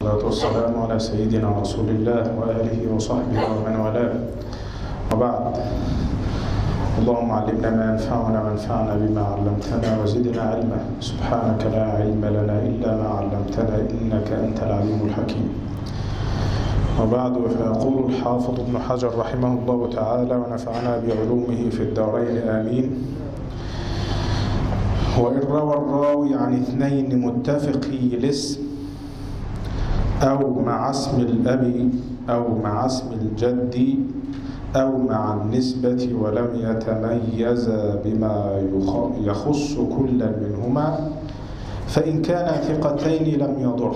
والصلاة والسلام على سيدنا رسول الله وآله وصحبه ومن والاه، وبعد. اللهم علمنا ما ينفعنا وانفعنا بما علمتنا وزدنا علما. سبحانك لا علم لنا إلا ما علمتنا إنك أنت العليم الحكيم. وبعد، فيقول الحافظ ابن حجر رحمه الله تعالى ونفعنا بعلومه في الدارين آمين: وإن روى الراوي عن اثنين متفقي الاسم أو مع اسم الأب أو مع اسم الجد أو مع النسبة ولم يتميزا بما يخص كلا منهما، فإن كانا ثقتين لم يضر.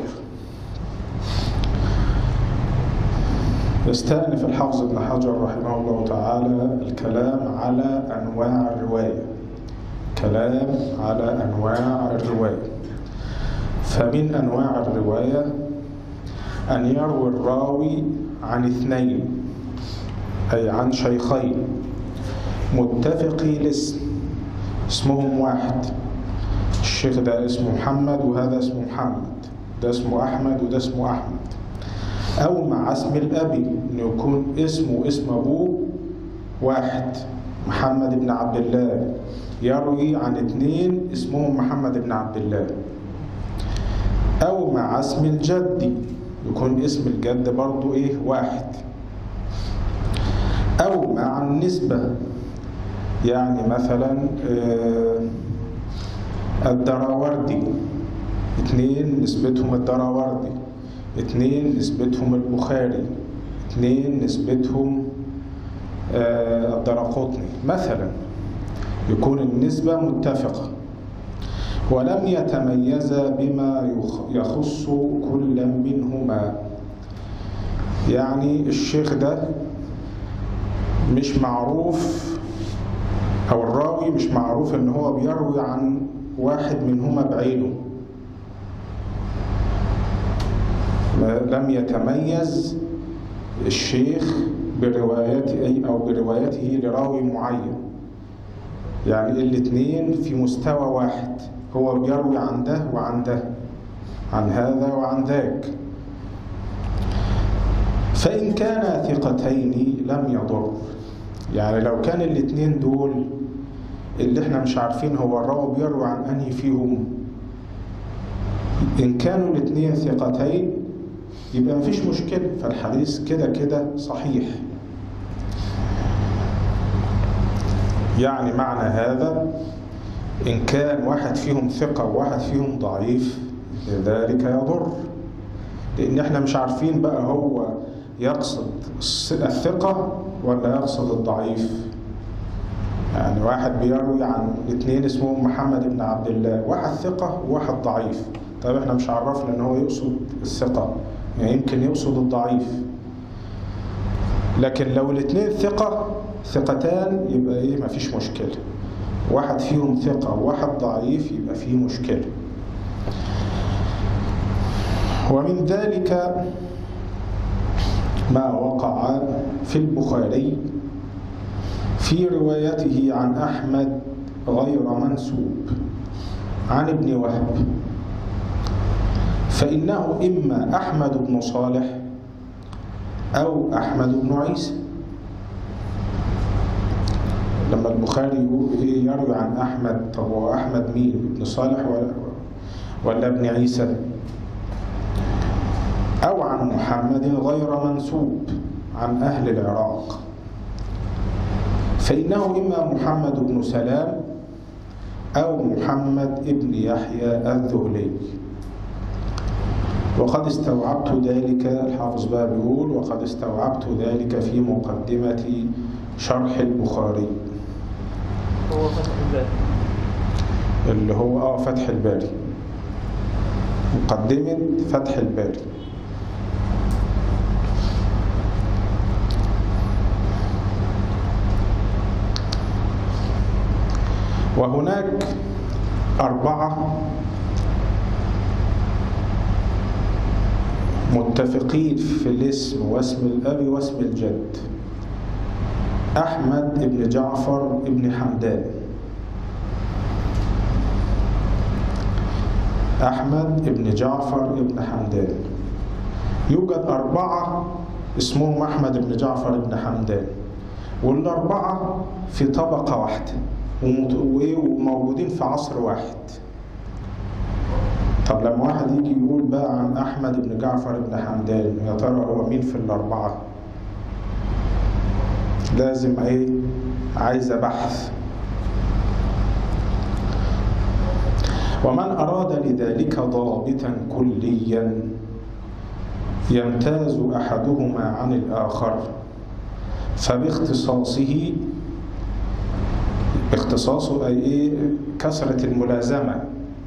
يستأنف الحافظ ابن حجر رحمه الله تعالى الكلام على أنواع الرواية. فمن أنواع الرواية أن يروي الراوي عن اثنين، أي عن شيخين متفقي الاسم، اسمهم واحد. الشيخ ده اسمه محمد وهذا اسمه محمد، ده اسمه أحمد وده اسمه أحمد. أو مع اسم الأب، أن يكون اسمه اسم أبوه واحد، محمد بن عبد الله، يروي عن اثنين اسمهم محمد بن عبد الله. أو مع اسم الجد، يكون اسم الجد برضو واحد. أو مع النسبة، يعني مثلا الدراوردي، اثنين نسبتهم الدراوردي، اثنين نسبتهم البخاري، اثنين نسبتهم الدرقطني مثلا، يكون النسبة متفقة ولم يتميزا بما يخص كل منهما. يعني الشيخ ده مش معروف، أو الراوي مش معروف إن هو بيروي عن واحد منهما بعينه، لم يتميز الشيخ بروايته لراوي معين. يعني الاثنين في مستوى واحد، هو بيروي عن ده وعن ده، عن هذا وعن ذاك. فإن كانا ثقتين لم يضر. يعني لو كان الاثنين دول اللي احنا مش عارفين هو الراوي بيروي عن أنهي فيهم، إن كانوا الاثنين ثقتين يبقى مفيش مشكلة، فالحديث كده كده صحيح. يعني معنى هذا إن كان واحد فيهم ثقة وواحد فيهم ضعيف لذلك يضر، لأن احنا مش عارفين بقى هو يقصد الثقة ولا يقصد الضعيف. يعني واحد بيروي عن اثنين اسمهم محمد بن عبد الله، واحد ثقة وواحد ضعيف. طيب احنا مش عرفنا ان هو يقصد الثقة، يعني يمكن يقصد الضعيف. لكن لو الاثنين ثقتان يبقى مفيش مشكلة. واحد فيهم ثقة وواحد ضعيف يبقى فيه مشكلة. ومن ذلك ما وقع في البخاري في روايته عن أحمد غير منسوب عن ابن وهب، فإنه إما أحمد بن صالح أو أحمد بن عيسى. لما البخاري يروي عن أحمد، طب هو أحمد مين؟ ابن صالح ولا ابن عيسى؟ أو عن محمد غير منسوب عن أهل العراق، فإنه إما محمد بن سلام أو محمد ابن يحيى الذهلي. وقد استوعبت ذلك، الحافظ بقى بيقول: وقد استوعبت ذلك في مقدمة شرح البخاري. هو فتح الباري، اللي هو فتح الباري، مقدمة فتح الباري. وهناك 4 متفقين في الاسم واسم الأب واسم الجد: أحمد بن جعفر بن حمدان، أحمد بن جعفر بن حمدان، يوجد 4 اسمهم أحمد بن جعفر بن حمدان، وال4 في طبقة واحدة وموجودين في عصر واحد. طب لما واحد يجي يقول بقى عن أحمد بن جعفر بن حمدان، يا ترى هو مين في ال4؟ لازم عايزة بحث. ومن أراد لذلك ضابطا كليا يمتاز أحدهما عن الآخر فباختصاصه، أي كثرة الملازمة.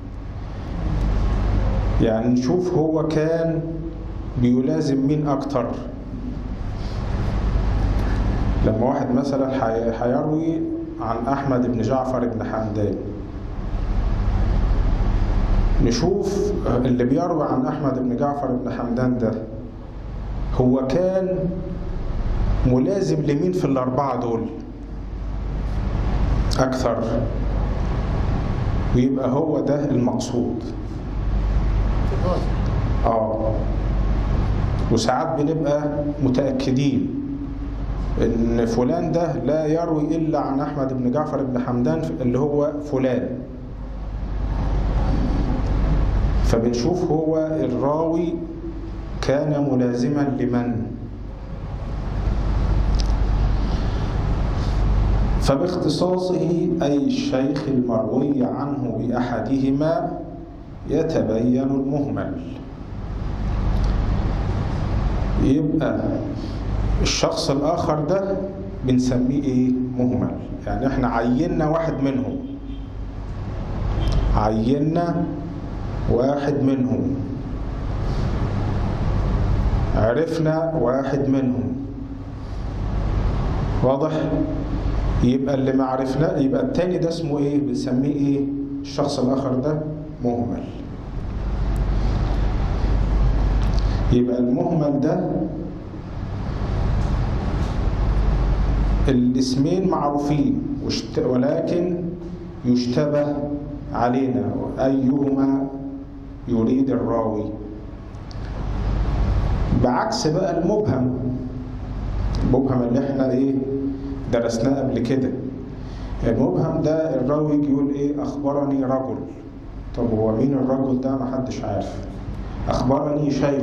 يعني نشوف هو كان بيلازم مين أكتر. لما واحد مثلا هيروي عن أحمد بن جعفر بن حمدان، نشوف اللي بيروي عن أحمد بن جعفر بن حمدان ده هو كان ملازم لمين في ال4 دول أكثر، ويبقى هو ده المقصود. وساعات بنبقى متأكدين إن فلان ده لا يروي إلا عن أحمد بن جعفر بن حمدان اللي هو فلان، فبنشوف هو الراوي كان ملازما لمن. فباختصاصه أي الشيخ المروي عنه بأحدهما يتبين المهمل. يبقى الشخص الآخر ده بنسميه مهمل. يعني احنا عيننا واحد منهم، عرفنا واحد منهم، واضح؟ يبقى اللي ما عرفنا، يبقى التاني ده اسمه بنسميه الشخص الآخر ده مهمل. يبقى المهمل ده الاسمين معروفين ولكن يشتبه علينا أيهما يريد الراوي، بعكس بقى المبهم اللي احنا درسناه قبل كده. المبهم ده الراوي يقول أخبرني رجل. طب هو مين الرجل ده؟ محدش عارف. أخبرني شيخ،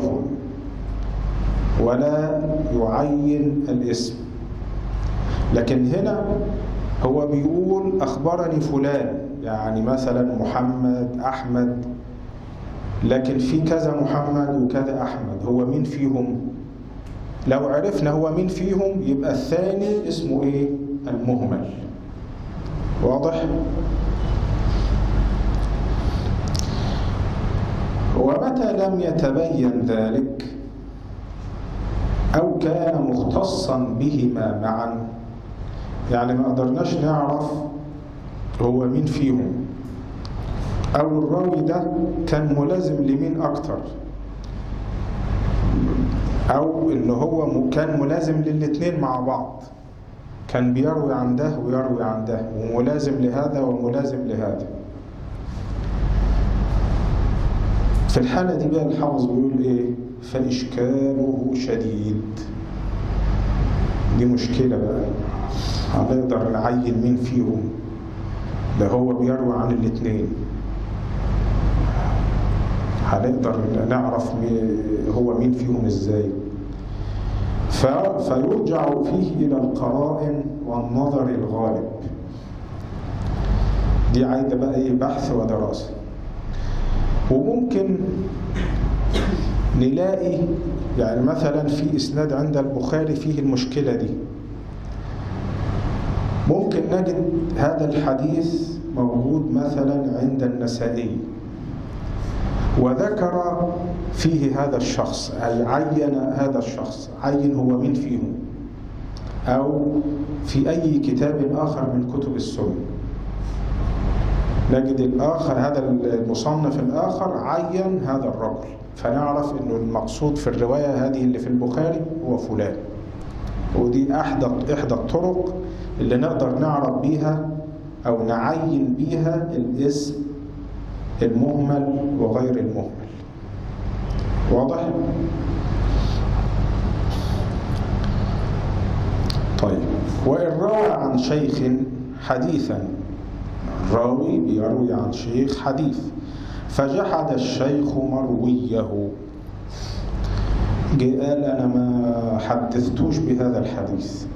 ولا يعين الاسم. لكن هنا هو بيقول أخبرني فلان، يعني مثلا محمد، أحمد، لكن في كذا محمد وكذا أحمد، هو مين فيهم؟ لو عرفنا هو مين فيهم يبقى الثاني اسمه المهمل. واضح؟ ومتى لم يتبين ذلك أو كان مختصا بهما معا، يعني ما قدرناش نعرف هو مين فيهم، أو الراوي ده كان ملازم لمين أكتر، أو إن هو كان ملازم للاتنين مع بعض، كان بيروي عن ده ويروي عن ده، وملازم لهذا وملازم لهذا. في الحالة دي بقى الحافظ بيقول فإشكاله شديد. دي مشكلة بقى، هنقدر نعين مين فيهم، ده هو بيروي عن الاثنين، هنقدر نعرف هو مين فيهم ازاي. فيرجع فيه إلى القرائن والنظر الغالب. دي عايزة بقى بحث ودراسة. وممكن نلاقي يعني مثلا في إسناد عند البخاري فيه المشكلة دي، ممكن نجد هذا الحديث موجود مثلا عند النسائي وذكر فيه هذا الشخص، أي عين هذا الشخص، عين هو مين فيهم، أو في أي كتاب آخر من كتب السنة نجد الآخر هذا المصنف الآخر عين هذا الرجل، فنعرف إنه المقصود في الرواية هذه اللي في البخاري هو فلان. ودي إحدى الطرق اللي نقدر نعرف بيها أو نعين بيها الاسم المهمل وغير المهمل. واضح؟ وإن روى عن شيخ حديثا، الراوي بيروي عن شيخ حديث فجحد الشيخ مرويه، قال أنا ما حدثتوش بهذا الحديث،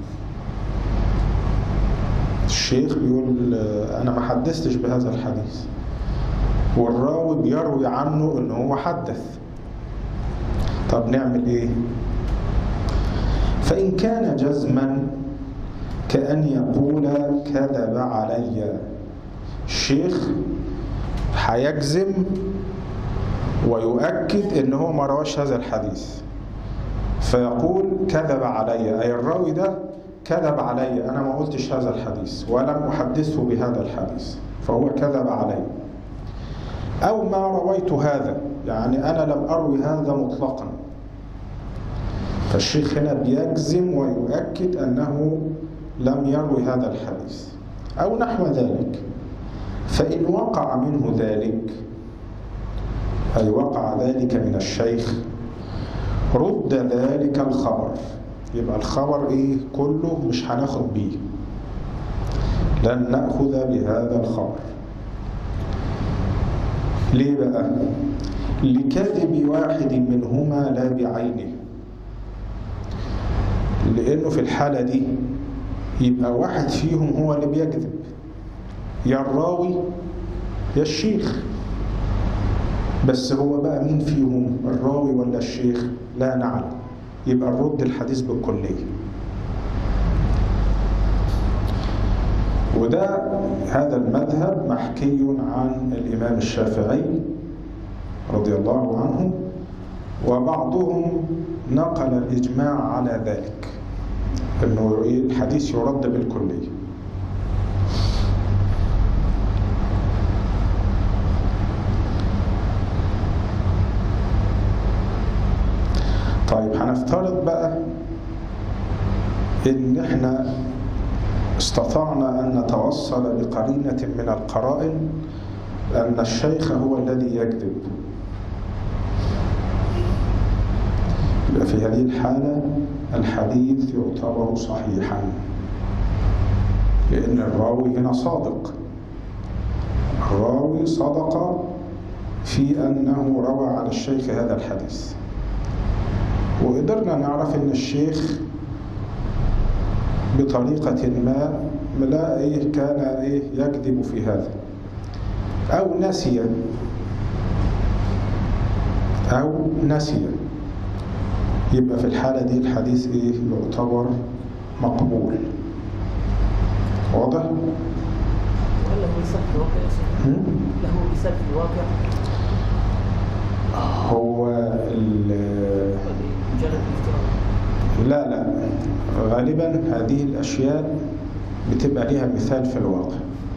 الشيخ بيقول أنا ما حدثتش بهذا الحديث، والراوي بيروي عنه إنه هو حدث. طب نعمل إيه؟ فإن كان جزما كأن يقول كذب علي، الشيخ هيجزم ويؤكد إن هو ما رواش هذا الحديث، فيقول كذب علي، أي الراوي ده كذب علي، أنا ما قلتش هذا الحديث ولم أحدثه بهذا الحديث، فهو كذب علي. أو ما رويت هذا، يعني أنا لم أروي هذا مطلقا، فالشيخ هنا بيجزم ويؤكد أنه لم يروي هذا الحديث أو نحو ذلك. فإن وقع منه ذلك، أي وقع ذلك من الشيخ، رد ذلك الخبر، يبقى الخبر إيه كله مش هناخد بيه، لن نأخذ بهذا الخبر. ليه بقى؟ لكذب واحد منهما لا بعينه، لأنه في الحالة دي يبقى واحد فيهم هو اللي بيكذب، يا الراوي يا الشيخ، بس هو بقى مين فيهم، الراوي ولا الشيخ؟ لا نعلم، يبقى نرد الحديث بالكلية. وده هذا المذهب محكي عن الإمام الشافعي رضي الله عنه، وبعضهم نقل الإجماع على ذلك، أنه الحديث يرد بالكلية. طيب هنفترض بقى إن إحنا استطعنا أن نتوصل بقرينة من القرائن أن الشيخ هو الذي يكذب، يبقى في هذه الحالة الحديث يعتبر صحيحا، لأن الراوي هنا صادق، الراوي صدق في أنه روى عن الشيخ هذا الحديث، وقدرنا نعرف أن الشيخ بطريقة ما لا كان يكذب في هذا، أو نسي، يبقى في الحالة دي الحديث يعتبر مقبول. واضح؟ وهل له حساب في الواقع يا سيدي؟ له حساب في الواقع؟ هو مجرد افتراض؟ لا، غالبا هذه الأشياء بتبقى لها مثال في الواقع،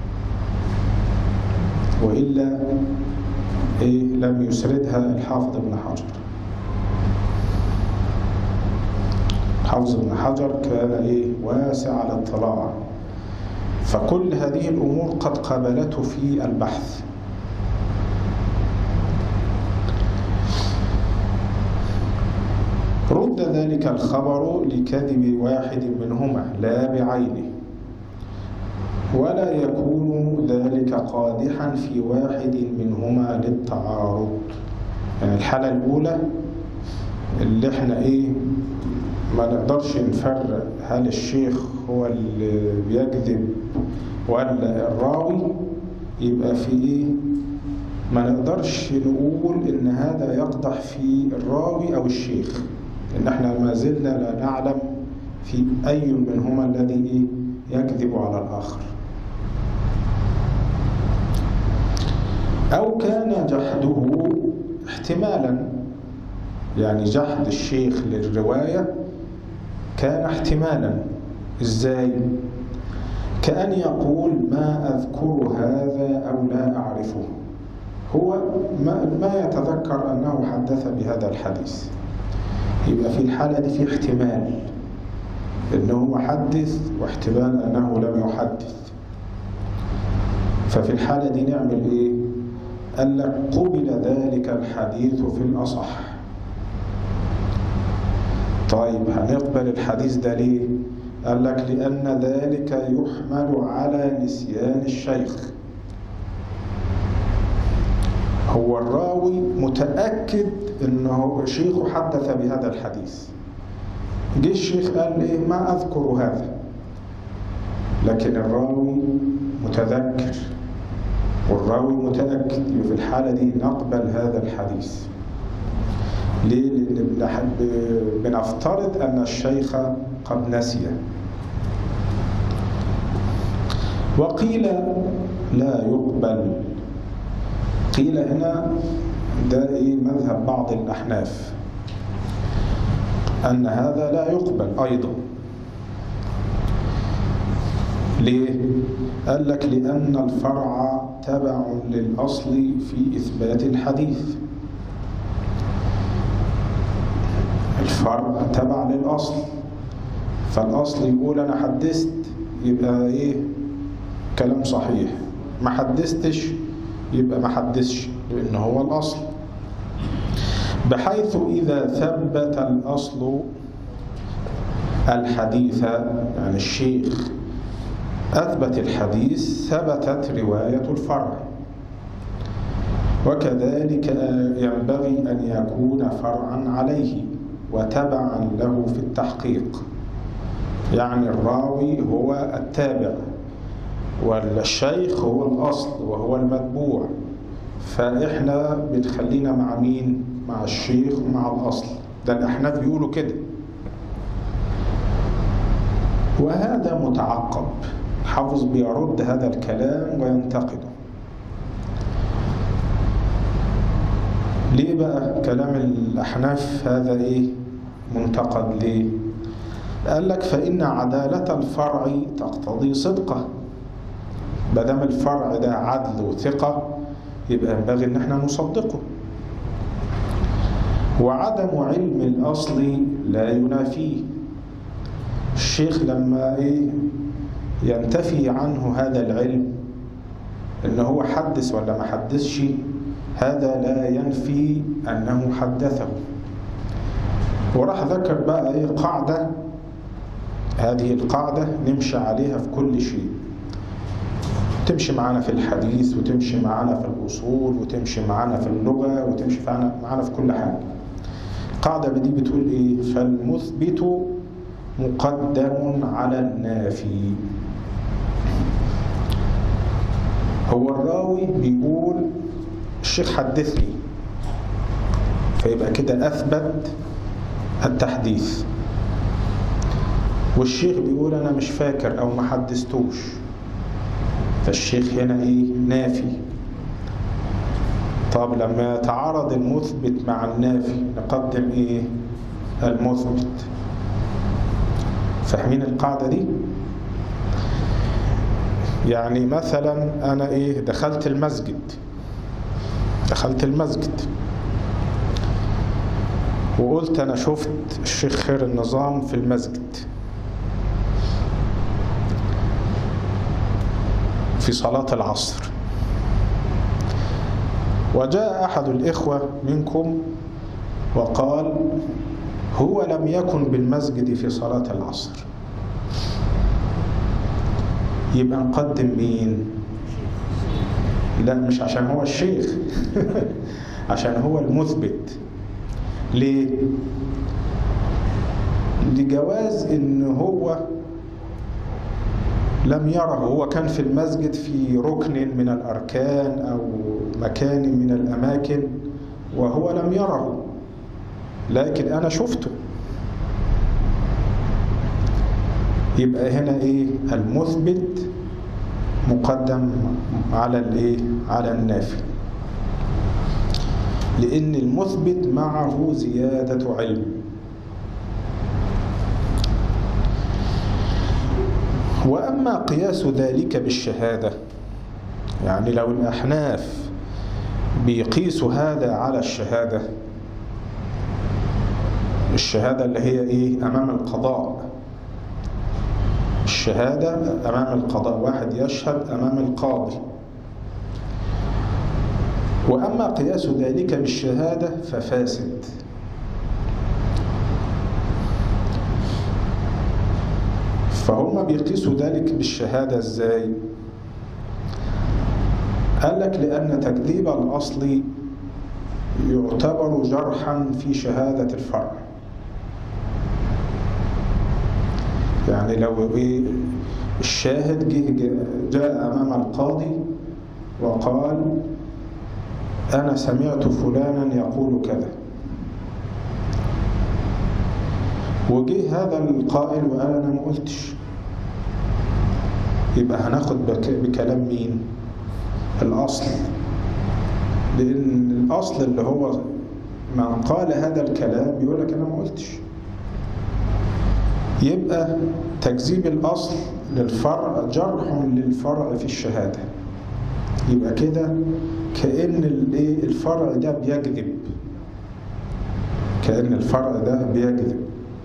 وإلا لم يسردها الحافظ ابن حجر. حافظ ابن حجر كان واسع الاطلاع، فكل هذه الأمور قد قابلته في البحث. رد ذلك الخبر لكذب واحد منهما لا بعينه، ولا يكون ذلك قادحا في واحد منهما للتعارض. يعني الحالة الأولى اللي احنا ما نقدرش نفرق هل الشيخ هو اللي بيكذب ولا الراوي، يبقى في ما نقدرش نقول ان هذا يقدح في الراوي او الشيخ، ان احنا ما زلنا لا نعلم في اي منهما الذي يكذب على الاخر. او كان جحده احتمالا، يعني جحد الشيخ للرواية كان احتمالا. ازاي؟ كأن يقول ما أذكر هذا أو لا أعرفه، هو ما يتذكر أنه حدث بهذا الحديث، يبقى في الحالة دي في احتمال أنه محدث واحتمال أنه لم يحدث. ففي الحالة دي نعمل قال لك قبل ذلك الحديث في الأصح. طيب هنقبل الحديث ده ليه؟ قال لك لأن ذلك يحمل على نسيان الشيخ. هو الراوي متأكد أنه شيخه حدث بهذا الحديث، جه الشيخ قال لي ما أذكر هذا، لكن الراوي متذكر والراوي متأكد، في الحالة دي نقبل هذا الحديث. ليه؟ لأن بنفترض أن الشيخ قد نسي. وقيل لا يقبل. قيل هنا ده مذهب بعض الأحناف أن هذا لا يقبل أيضا. ليه؟ قال لك لأن الفرع تبع للأصل في إثبات الحديث. الفرع تبع للأصل، فالأصل يقول أنا حدثت يبقى كلام صحيح، ما حدثتش يبقى ما حدثش، لأنه هو الأصل. بحيث إذا ثبت الأصل الحديث، يعني الشيخ أثبت الحديث، ثبتت رواية الفرع. وكذلك ينبغي أن يكون فرعا عليه وتبعا له في التحقيق، يعني الراوي هو التابع والشيخ هو الأصل وهو المتبوع، فإحنا بنخلينا مع مين؟ مع الشيخ ومع الأصل. ده الأحناف بيقولوا كده، وهذا متعقب. الحافظ بيرد هذا الكلام وينتقده. ليه بقى كلام الأحناف هذا منتقد؟ ليه؟ قال لك فإن عدالة الفرع تقتضي صدقه. بدم الفرع ده عدل وثقة يبقى ينبغي ان احنا نصدقه. وعدم علم الأصل لا ينافيه. الشيخ لما ينتفي عنه هذا العلم ان هو حدث ولا ما حدثش، هذا لا ينفي انه حدثه. وراح ذكر بقى قاعدة، هذه القاعدة نمشي عليها في كل شيء، تمشي معانا في الحديث وتمشي معانا في الأصول وتمشي معانا في اللغة وتمشي معانا في كل حاجة. القاعدة دي بتقول فالمثبت مقدم على النافي. هو الراوي بيقول الشيخ حدثني، فيبقى كده أثبت التحديث، والشيخ بيقول أنا مش فاكر أو ما حدثتوش، فالشيخ هنا نافي. طب لما يتعارض المثبت مع النافي نقدم المثبت. فاهمين القاعدة دي؟ يعني مثلا أنا دخلت المسجد وقلت أنا شفت الشيخ خير النظام في المسجد في صلاة العصر، وجاء أحد الإخوة منكم وقال هو لم يكن بالمسجد في صلاة العصر، يبقى نقدم مين؟ لا، مش عشان هو الشيخ عشان هو المثبت. ليه؟ لجواز إن هو لم يره، هو كان في المسجد في ركن من الأركان أو مكان من الأماكن وهو لم يره، لكن أنا شفته. يبقى هنا المثبت مقدم على على النافي، لأن المثبت معه زيادة علم. وأما قياس ذلك بالشهادة، يعني لو الأحناف بيقيسوا هذا على الشهادة اللي هي أمام القضاء، الشهادة أمام القضاء، واحد يشهد أمام القاضي. وأما قياس ذلك بالشهادة ففاسد. فهم بيقيسوا ذلك بالشهادة ازاي؟ قال لك لأن تكذيب الأصل يعتبر جرحا في شهادة الفرع. يعني لو الشاهد جاء أمام القاضي وقال أنا سمعت فلانا يقول كذا، وجه هذا القائل وقال أنا ما قلتش، يبقى هناخد بكلام مين؟ الأصل. لأن الأصل اللي هو من قال هذا الكلام بيقول لك أنا ما قلتش. يبقى تكذيب الأصل للفرع جرح للفرع في الشهادة. يبقى كده كأن الفرع ده بيكذب، كأن الفرع ده بيكذب.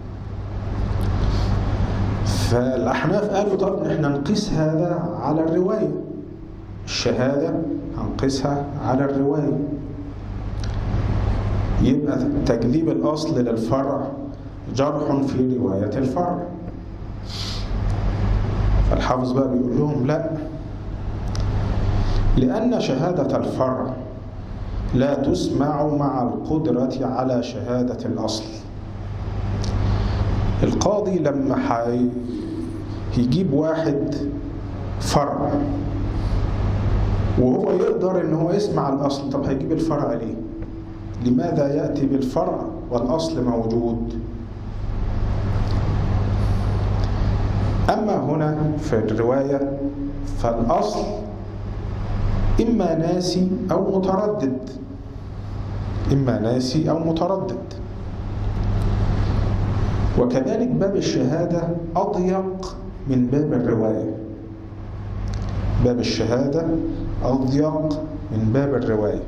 فالأحناف قالوا طب احنا نقيس هذا على الرواية، الشهادة هنقيسها على الرواية. يبقى تكذيب الأصل للفرع جرح في رواية الفرع. فالحافظ بقى بيقول لهم لا، لأن شهادة الفرع لا تسمع مع القدرة على شهادة الأصل. القاضي لما يجيب واحد فرع وهو يقدر ان هو يسمع الأصل، طب هيجيب الفرع ليه؟ لماذا يأتي بالفرع والأصل موجود؟ أما هنا في الرواية فالأصل إما ناسي أو متردد، إما ناسي أو متردد. وكذلك باب الشهادة أضيق من باب الرواية، باب الشهادة أضيق من باب الرواية.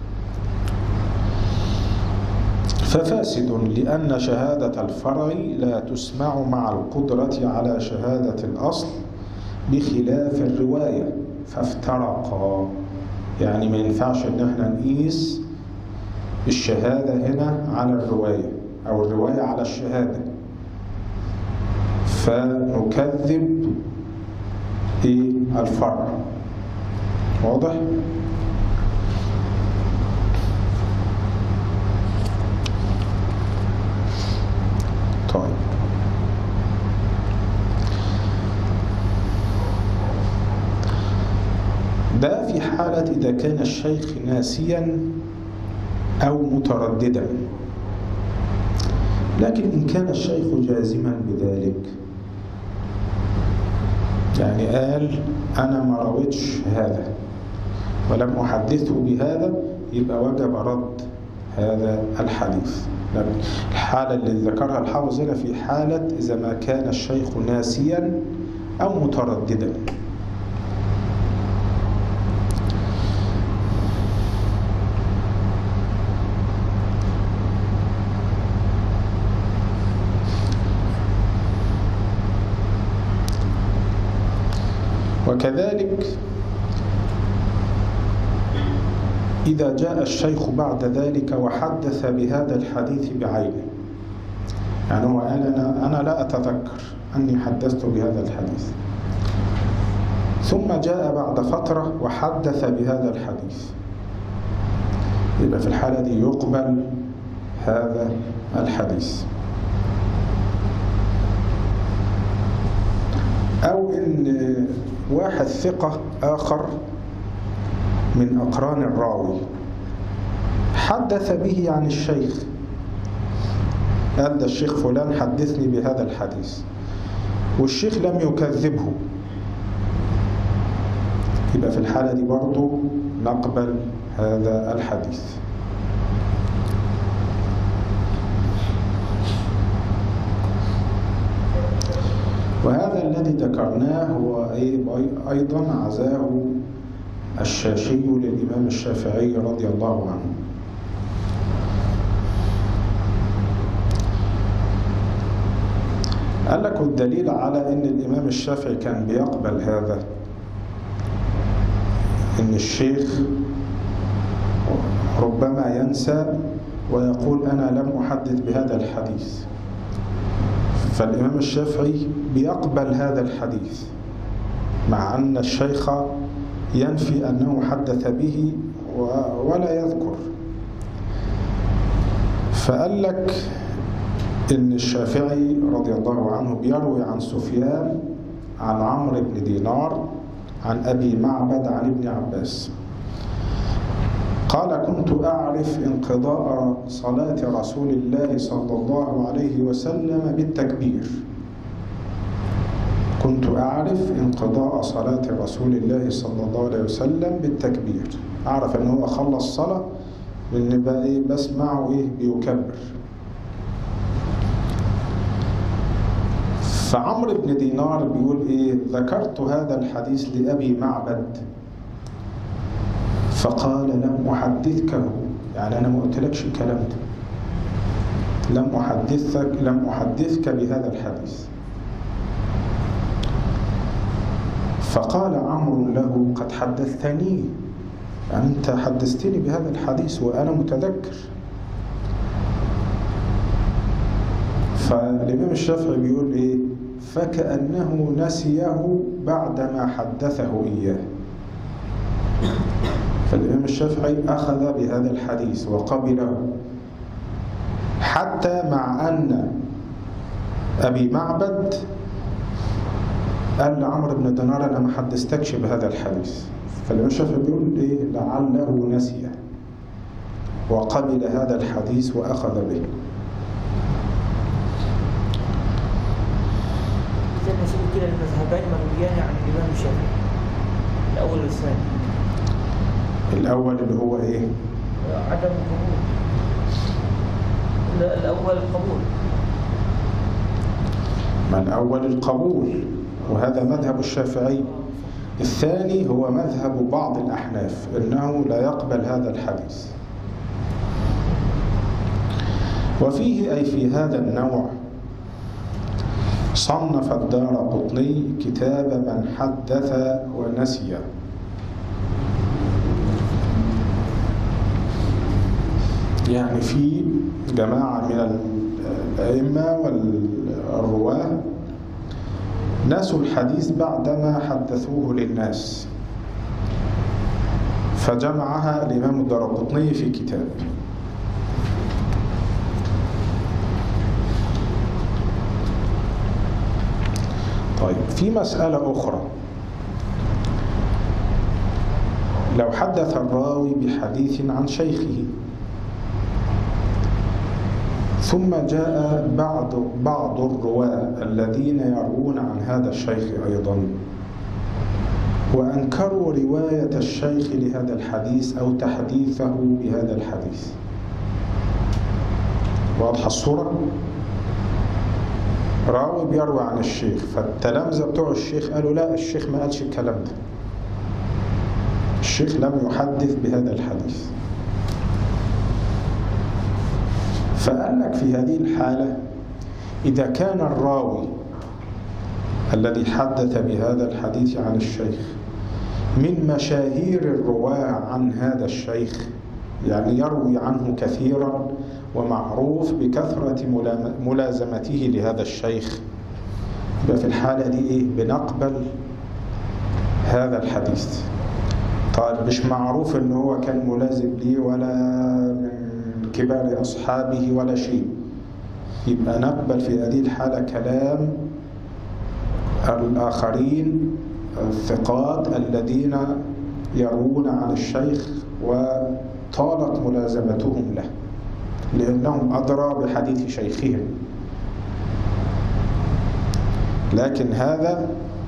ففاسد لأن شهادة الفرع لا تسمع مع القدرة على شهادة الأصل بخلاف الرواية فافترقا. يعني ما ينفعش إن احنا نقيس الشهادة هنا على الرواية أو الرواية على الشهادة، فنكذب الفرع. واضح؟ طيب، ده في حالة إذا كان الشيخ ناسيا أو مترددا. لكن إن كان الشيخ جازما بذلك، يعني قال أنا ما رويتش هذا ولم أحدثه بهذا، يبقى وجب رد هذا الحديث. الحالة اللي ذكرها الحافظ هنا في حالة إذا ما كان الشيخ ناسيا أو مترددا. وكذلك إذا جاء الشيخ بعد ذلك وحدث بهذا الحديث بعينه، يعني هو قال أنا لا أتذكر أني حدثت بهذا الحديث، ثم جاء بعد فترة وحدث بهذا الحديث، يبقى في الحالة دي يقبل هذا الحديث. أو إن واحد ثقة آخر من أقران الراوي حدث به عن الشيخ، قال ده الشيخ فلان حدثني بهذا الحديث والشيخ لم يكذبه، يبقى في الحالة دي برضو نقبل هذا الحديث. وهذا الذي ذكرناه هو أيضا عزاه الشاشي للإمام الشافعي رضي الله عنه. قال لك الدليل على أن الإمام الشافعي كان بيقبل هذا أن الشيخ ربما ينسى ويقول أنا لم أحدث بهذا الحديث، فالإمام الشافعي بيقبل هذا الحديث مع أن الشيخ ينفي أنه حدث به ولا يذكر. فقال لك إن الشافعي رضي الله عنه بيروي عن سفيان عن عمرو بن دينار عن أبي معبد عن ابن عباس قال: كنت أعرف انقضاء صلاة رسول الله صلى الله عليه وسلم بالتكبير. كنت أعرف انقضاء صلاة رسول الله صلى الله عليه وسلم بالتكبير، أعرف أنه هو خلص صلاة لأن بقى إيه بسمعه إيه بيكبر. فعمرو بن دينار بيقول إيه: ذكرت هذا الحديث لأبي معبد فقال: لم أحدثك، يعني أنا ما قلتلكش الكلام ده، لم أحدثك بهذا الحديث. فقال عمرو له: قد حدثتني، يعني أنت حدثتني بهذا الحديث وأنا متذكر. فالإمام الشافعي بيقول إيه: فكأنه نسيه بعدما حدثه إياه. فالإمام الشافعي أخذ بهذا الحديث وقبله، حتى مع أن أبي معبد قال لعمرو بن دينار: أنا ما حدثتكش بهذا الحديث. فالإمام الشافعي بيقول إيه: لعله نسي وقبل هذا الحديث وأخذ به. إذا نشوف كده المذهبين مرويان عن الإمام الشافعي، الأول والثاني. الأول اللي هو إيه؟ عدم القبول. الأول القبول. ما الأول القبول، وهذا مذهب الشافعي. الثاني هو مذهب بعض الأحناف، إنه لا يقبل هذا الحديث. وفيه أي في هذا النوع صنف الدارقطني كتاب من حدث ونسي. يعني في جماعة من الأئمة والرواه نسوا الحديث بعدما حدثوه للناس، فجمعها الإمام الدارقطني في كتاب. طيب، في مسألة أخرى: لو حدث الراوي بحديث عن شيخه ثم جاء بعض الرواة الذين يروون عن هذا الشيخ أيضا وأنكروا رواية الشيخ لهذا الحديث أو تحديثه بهذا الحديث. واضحة الصورة؟ راوي بيروي عن الشيخ، فالتلامذة بتوع الشيخ قالوا: لا، الشيخ ما قالش الكلام ده، الشيخ لم يحدث بهذا الحديث. فقال لك في هذه الحالة إذا كان الراوي الذي حدث بهذا الحديث عن الشيخ من مشاهير الرواة عن هذا الشيخ، يعني يروي عنه كثيرا ومعروف بكثرة ملازمته لهذا الشيخ، في الحالة دي إيه؟ بنقبل هذا الحديث. طيب، مش معروف إن هو كان ملازم ليه ولا من كبار أصحابه ولا شيء، يبقى نقبل في هذه الحالة كلام الآخرين الثقات الذين يروون عن الشيخ وطالت ملازمتهم له، لأنهم أدرى بحديث شيخهم. لكن هذا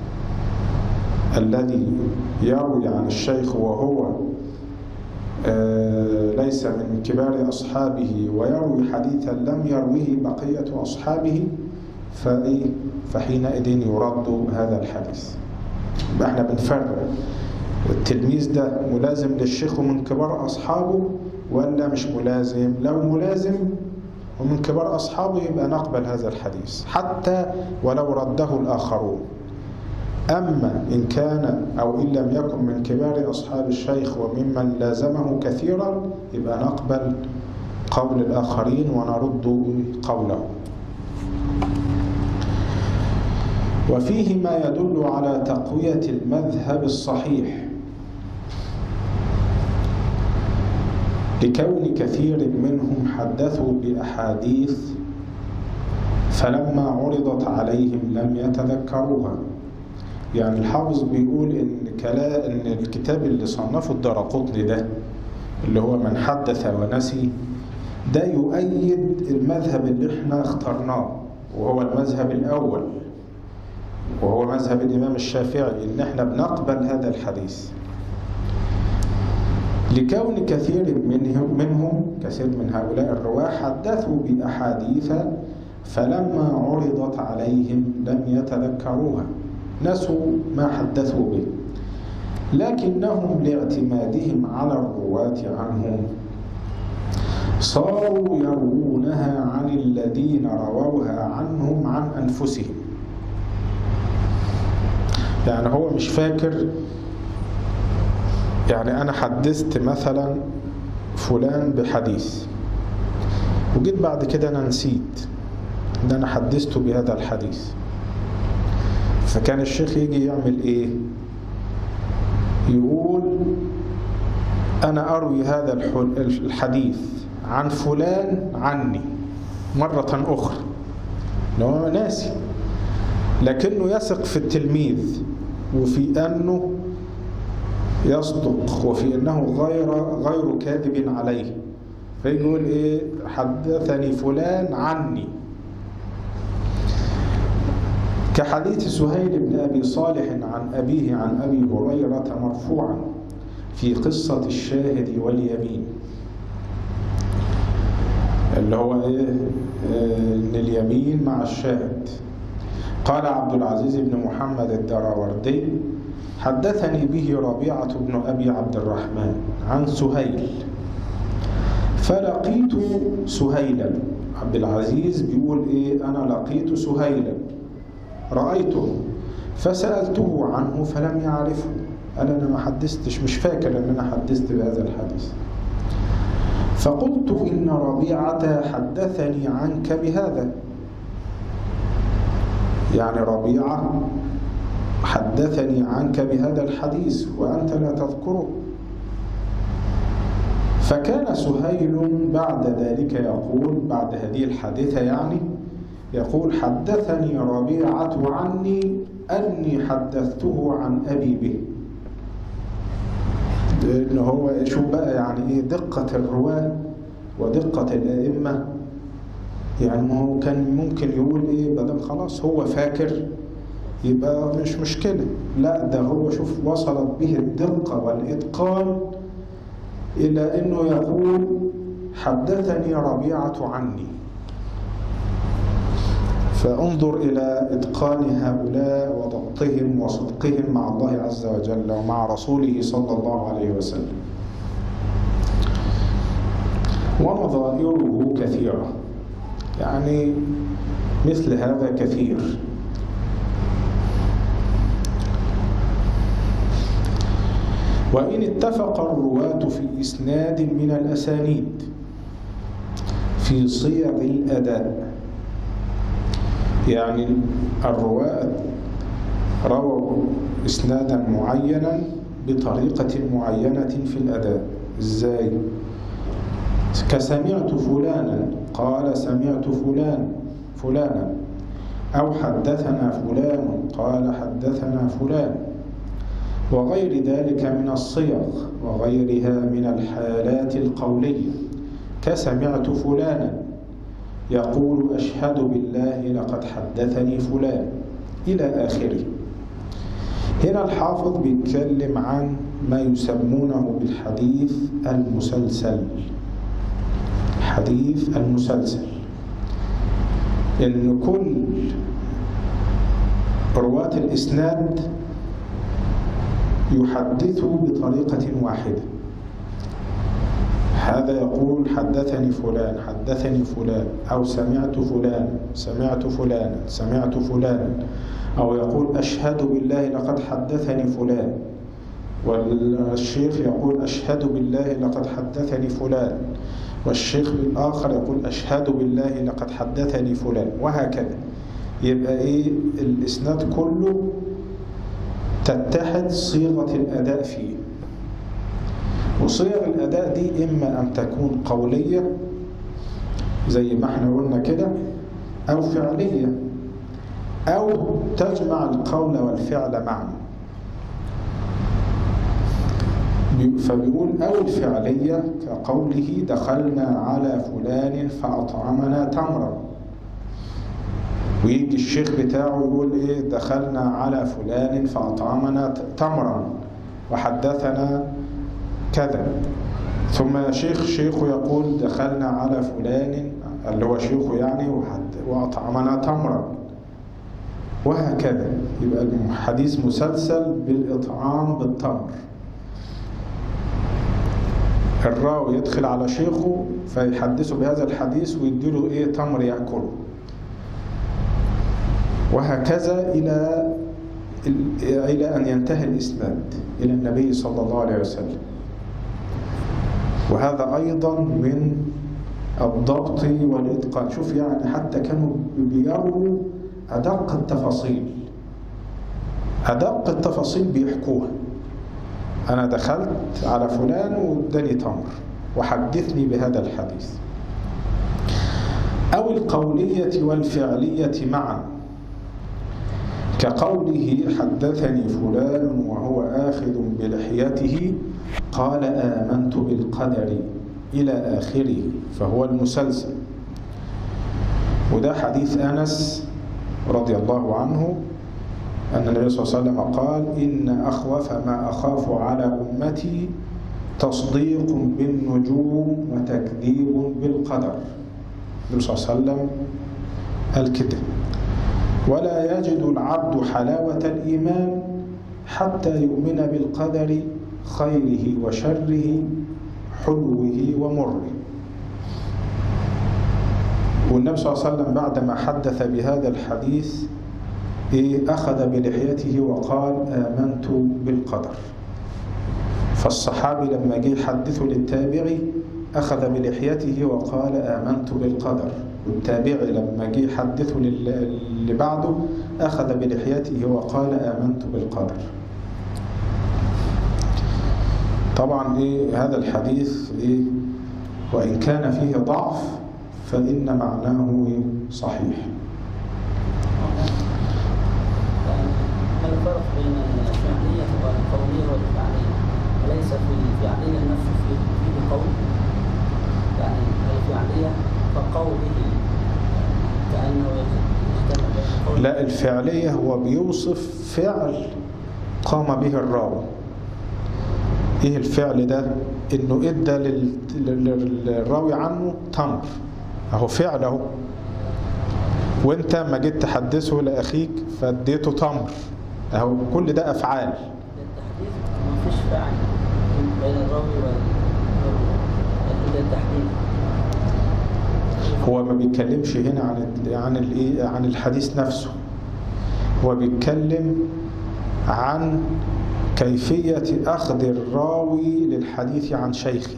الذي يروي عن الشيخ وهو ليس من كبار أصحابه ويروي حديثا لم يروه بقية أصحابه، فحينئذ يرد هذا الحديث. احنا بنفرق التلميذ ده ملازم للشيخ ومن كبار أصحابه ولا مش ملازم. لو ملازم ومن كبار أصحابه يبقى نقبل هذا الحديث حتى ولو رده الآخرون. أما إن كان أو إن لم يكن من كبار أصحاب الشيخ وممن لازمه كثيرا يبقى نقبل قول الآخرين ونرد قوله. وفيه ما يدل على تقوية المذهب الصحيح، لكون كثير منهم حدثوا بأحاديث فلما عرضت عليهم لم يتذكروها. يعني الحافظ بيقول إن الكتاب اللي صنفه الدارقطني ده اللي هو من حدث ونسي ده يؤيد المذهب اللي احنا اخترناه، وهو المذهب الأول، وهو مذهب الإمام الشافعي، إن احنا بنقبل هذا الحديث لكون كثير منهم كثير من هؤلاء الرواة حدثوا بأحاديث فلما عرضت عليهم لم يتذكروها، نسوا ما حدثوا به، لكنهم لاعتمادهم على الرواة عنهم صاروا يروونها عن الذين رووها عنهم عن أنفسهم. يعني هو مش فاكر، يعني أنا حدثت مثلا فلان بحديث وجيت بعد كده أنا نسيت إن أنا حدثته بهذا الحديث، فكان الشيخ يجي يعمل إيه؟ يقول أنا أروي هذا الحديث عن فلان عني مرة أخرى، لأنه ناسي، لكنه يثق في التلميذ وفي أنه يصدق وفي أنه غير كاذب عليه، فيقول إيه؟ حدثني فلان عني. كحديث سهيل بن أبي صالح عن أبيه عن أبي هريرة مرفوعا في قصة الشاهد واليمين، اللي هو إيه؟ إن اليمين مع الشاهد. قال عبد العزيز بن محمد الدراوردي حدثني به ربيعة بن أبي عبد الرحمن عن سهيل فلقيت سهيلا. عبد العزيز بيقول إيه؟ أنا لقيت سهيلا رأيته فسألته عنه فلم يعرفه، أنا ما حدثتش، مش فاكر أن أنا حدثت بهذا الحديث. فقلت إن ربيعة حدثني عنك بهذا، يعني ربيعة حدثني عنك بهذا الحديث وأنت لا تذكره. فكان سهيل بعد ذلك يقول، بعد هذه الحادثة يعني، يقول حدثني ربيعة عني أني حدثته عن أبي به. إنه هو شوف بقى يعني إيه دقة الرواة ودقة الأئمة. يعني ما هو كان ممكن يقول إيه بدل خلاص هو فاكر يبقى مش مشكلة، لا ده هو شوف وصلت به الدقة والإتقان إلى إنه يقول حدثني ربيعة عني. فانظر إلى إتقان هؤلاء وضبطهم وصدقهم مع الله عز وجل ومع رسوله صلى الله عليه وسلم. ونظائره كثيرة، يعني مثل هذا كثير. وإن اتفق الرواة في إسناد من الأسانيد في صيغ الأداء، يعني الرواة رووا إسنادا معينا بطريقة معينة في الأداء. إزاي؟ كسمعت فلانا قال سمعت فلانا، أو حدثنا فلان قال حدثنا فلان، وغير ذلك من الصيغ وغيرها من الحالات القولية، كسمعت فلانا يقول أشهد بالله لقد حدثني فلان إلى آخره. هنا الحافظ بيتكلم عن ما يسمونه بالحديث المسلسل. حديث المسلسل إن كل رواة الإسناد يحدثوا بطريقة واحدة، هذا يقول حدثني فلان حدثني فلان، أو سمعت فلان سمعت فلان سمعت فلان، أو يقول أشهد بالله لقد حدثني فلان، والشيخ يقول أشهد بالله لقد حدثني فلان، والشيخ الآخر يقول أشهد بالله لقد حدثني فلان، وهكذا. يبقى إيه الإسناد كله تتحد صيغة الأداء فيه. وصيغ الأداء دي إما أن تكون قولية زي ما احنا قلنا كده، أو فعلية، أو تجمع القول والفعل معا. فبيقول أو الفعلية كقوله دخلنا على فلان فأطعمنا تمرا، ويجي الشيخ بتاعه يقول إيه دخلنا على فلان فأطعمنا تمرا وحدثنا كذا، ثم شيخه يقول دخلنا على فلان اللي هو شيخه يعني وأطعمنا تمرا، وهكذا. يبقى الحديث مسلسل بالإطعام بالتمر. الراوي يدخل على شيخه فيحدثه بهذا الحديث ويديله إيه تمر يأكله، وهكذا إلى أن ينتهي الإسناد إلى النبي صلى الله عليه وسلم. وهذا أيضا من الضبط والإتقان. شوف يعني حتى كانوا بيروا أدق التفاصيل بيحكوها. أنا دخلت على فلان واداني تمر وحدثني بهذا الحديث. أو القولية والفعلية معا كقوله حدثني فلان وهو آخذ بلحيته قال آمنت بالقدر إلى آخره، فهو المسلسل. وده حديث أنس رضي الله عنه أن النبي صلى الله عليه وسلم قال إن أخوف ما أخاف على أمتي تصديق بالنجوم وتكذيب بالقدر. النبي صلى الله عليه وسلم قال كده: ولا يجد العبد حلاوة الإيمان حتى يؤمن بالقدر خيره وشره حلوه ومره. والنبي صلى الله عليه وسلم بعدما حدث بهذا الحديث أخذ بلحيته وقال آمنت بالقدر. فالصحابي لما جه يحدثه للتابعي أخذ بلحيته وقال آمنت بالقدر، والتابعي لما جه يحدثه اللي بعده أخذ بلحيته وقال آمنت بالقدر. طبعا هذا الحديث وإن كان فيه ضعف فإن معناه صحيح. ما الفرق بين الفعلية والقولية والفعلية؟ أليس في الفعلية نفسه فيه قول؟ يعني الفعلية كقوله كأنه يجتمع بين قول. لا، الفعلية هو بيوصف فعل قام به الراوي. ايه الفعل ده؟ انه ادى للراوي عنه تمر، اهو فعله. وانت ما جيت تحدثه لاخيك فاديته تمر، اهو كل ده افعال. التحديث ما فيش فعل بين الراوي والتحديث. هو ما بيتكلمش هنا عن الحديث نفسه، هو بيتكلم عن كيفية أخذ الراوي للحديث عن شيخه.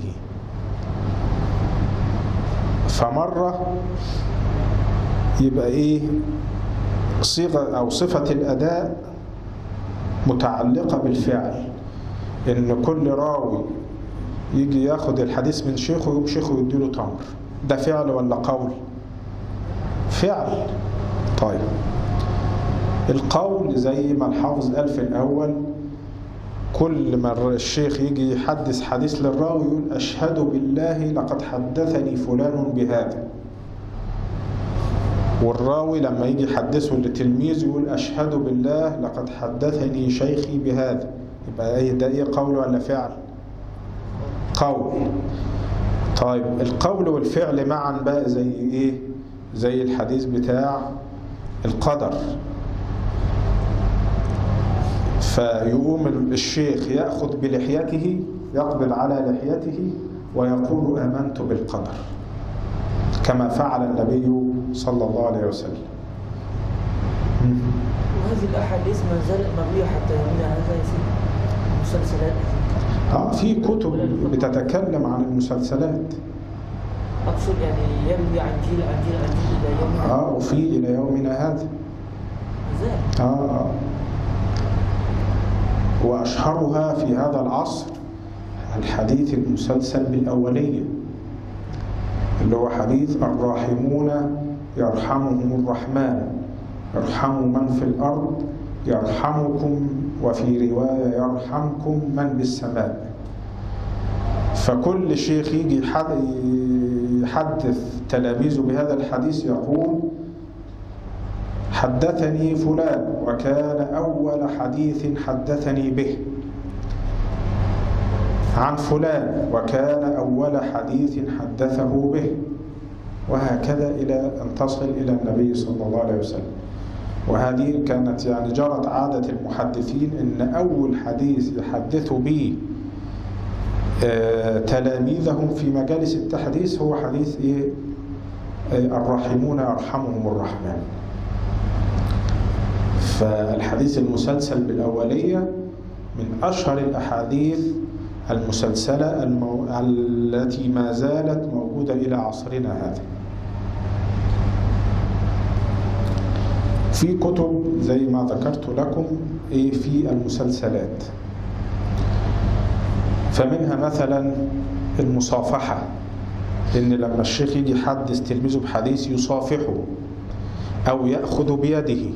فمرة يبقى صيغة أو صفة الأداء متعلقة بالفعل، إن كل راوي يجي ياخد الحديث من شيخه ويقوم شيخه يديله تمر. ده فعل ولا قول؟ فعل. طيب القول زي ما الحافظ قال في الأول، كل ما الشيخ يجي يحدث حديث للراوي يقول أشهد بالله لقد حدثني فلان بهذا. والراوي لما يجي يحدثه لتلميذ يقول أشهد بالله لقد حدثني شيخي بهذا. يبقى ده قول ولا فعل؟ قول. طيب القول والفعل معا بقى زي زي الحديث بتاع القدر. فيقوم الشيخ يأخذ بلحيته، يقبل على لحيته ويقول آمنت بالقدر، كما فعل النبي صلى الله عليه وسلم. وهذه الأحاديث ما زالت مروية حتى يومنا هذا يصير مسلسلات. في كتب بتتكلم عن المسلسلات. أقصد يعني يروي عن جيل عن جيل عن جيل إلى يومنا. وفي إلى يومنا هذا. أجزاء. وأشهرها في هذا العصر الحديث المسلسل بالأولية، اللي هو حديث الراحمون يرحمهم الرحمن، ارحموا من في الأرض يرحمكم، وفي رواية يرحمكم من بالسماء. فكل شيخ يجي يحدث تلاميذه بهذا الحديث يقول حدثني فلان وكان أول حديث حدثني به، عن فلان وكان أول حديث حدثه به، وهكذا إلى أن تصل إلى النبي صلى الله عليه وسلم. وهذه كانت يعني جرت عادة المحدثين إن أول حديث يحدثوا به تلاميذهم في مجالس التحديث هو حديث الراحمون يرحمهم الرحمن. فالحديث المسلسل بالأولية من أشهر الأحاديث المسلسلة التي ما زالت موجودة إلى عصرنا هذا. في كتب زي ما ذكرت لكم في المسلسلات، فمنها مثلا المصافحة، إن لما الشيخ يجي يحدث تلميذه بحديث يصافحه أو يأخذ بيده،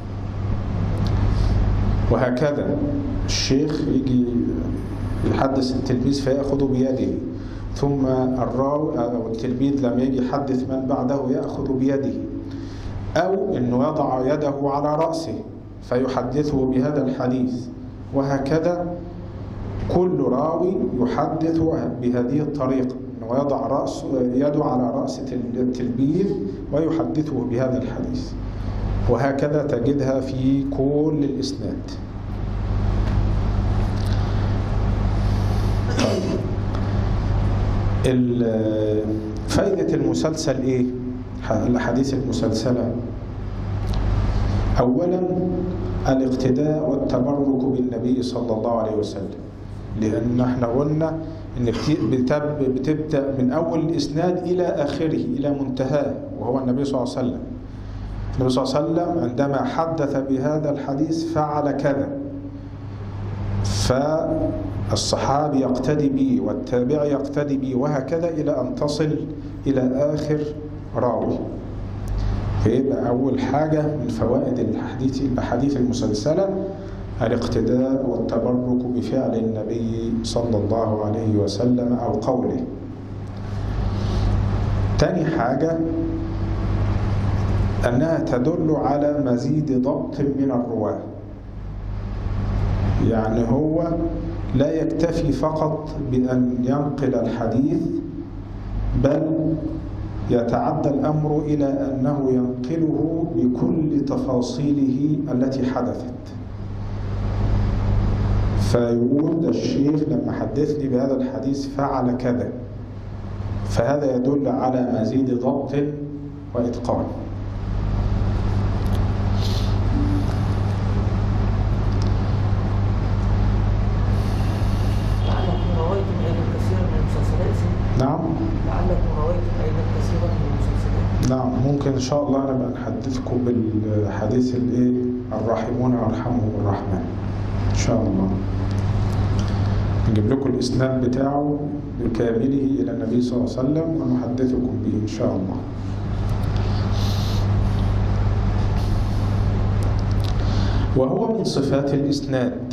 وهكذا الشيخ يجي يحدث التلميذ فيأخذ بيده، ثم الراوي أو التلميذ لما يجي يحدث من بعده يأخذ بيده، أو أنه يضع يده على رأسه فيحدثه بهذا الحديث، وهكذا كل راوي يحدث بهذه الطريقة، أنه يضع يده على رأس التلميذ ويحدثه بهذا الحديث، وهكذا تجدها في كل الإسناد. فائدة المسلسل إيه؟ الأحاديث المسلسلة أولا الاقتداء والتبرك بالنبي صلى الله عليه وسلم، لأن احنا قلنا إن بتبدأ من أول الإسناد إلى آخره إلى منتهاه، وهو النبي صلى الله عليه وسلم. النبي صلى الله عليه وسلم عندما حدث بهذا الحديث فعل كذا، فالصحابي يقتدي به والتابع يقتدي به، وهكذا إلى أن تصل إلى آخر راوي. فيبقى أول حاجة من فوائد الأحاديث المسلسلة الاقتداء والتبرك بفعل النبي صلى الله عليه وسلم أو قوله. تاني حاجة أنها تدل على مزيد ضبط من الرواة، يعني هو لا يكتفي فقط بأن ينقل الحديث، بل يتعدى الأمر إلى أنه ينقله بكل تفاصيله التي حدثت. فيقول الشيخ لما حدثني بهذا الحديث فعل كذا، فهذا يدل على مزيد ضبط وإتقان. نعم. لعلكم رويتم أيضا كثيرا من المسلسلات. نعم، ممكن إن شاء الله نبقى نحدثكم بالحديث الراحمون يرحمهم الرحمن إن شاء الله. نجيب لكم الإسناد بتاعه بكامله إلى النبي صلى الله عليه وسلم ونحدثكم به إن شاء الله. وهو من صفات الإسناد،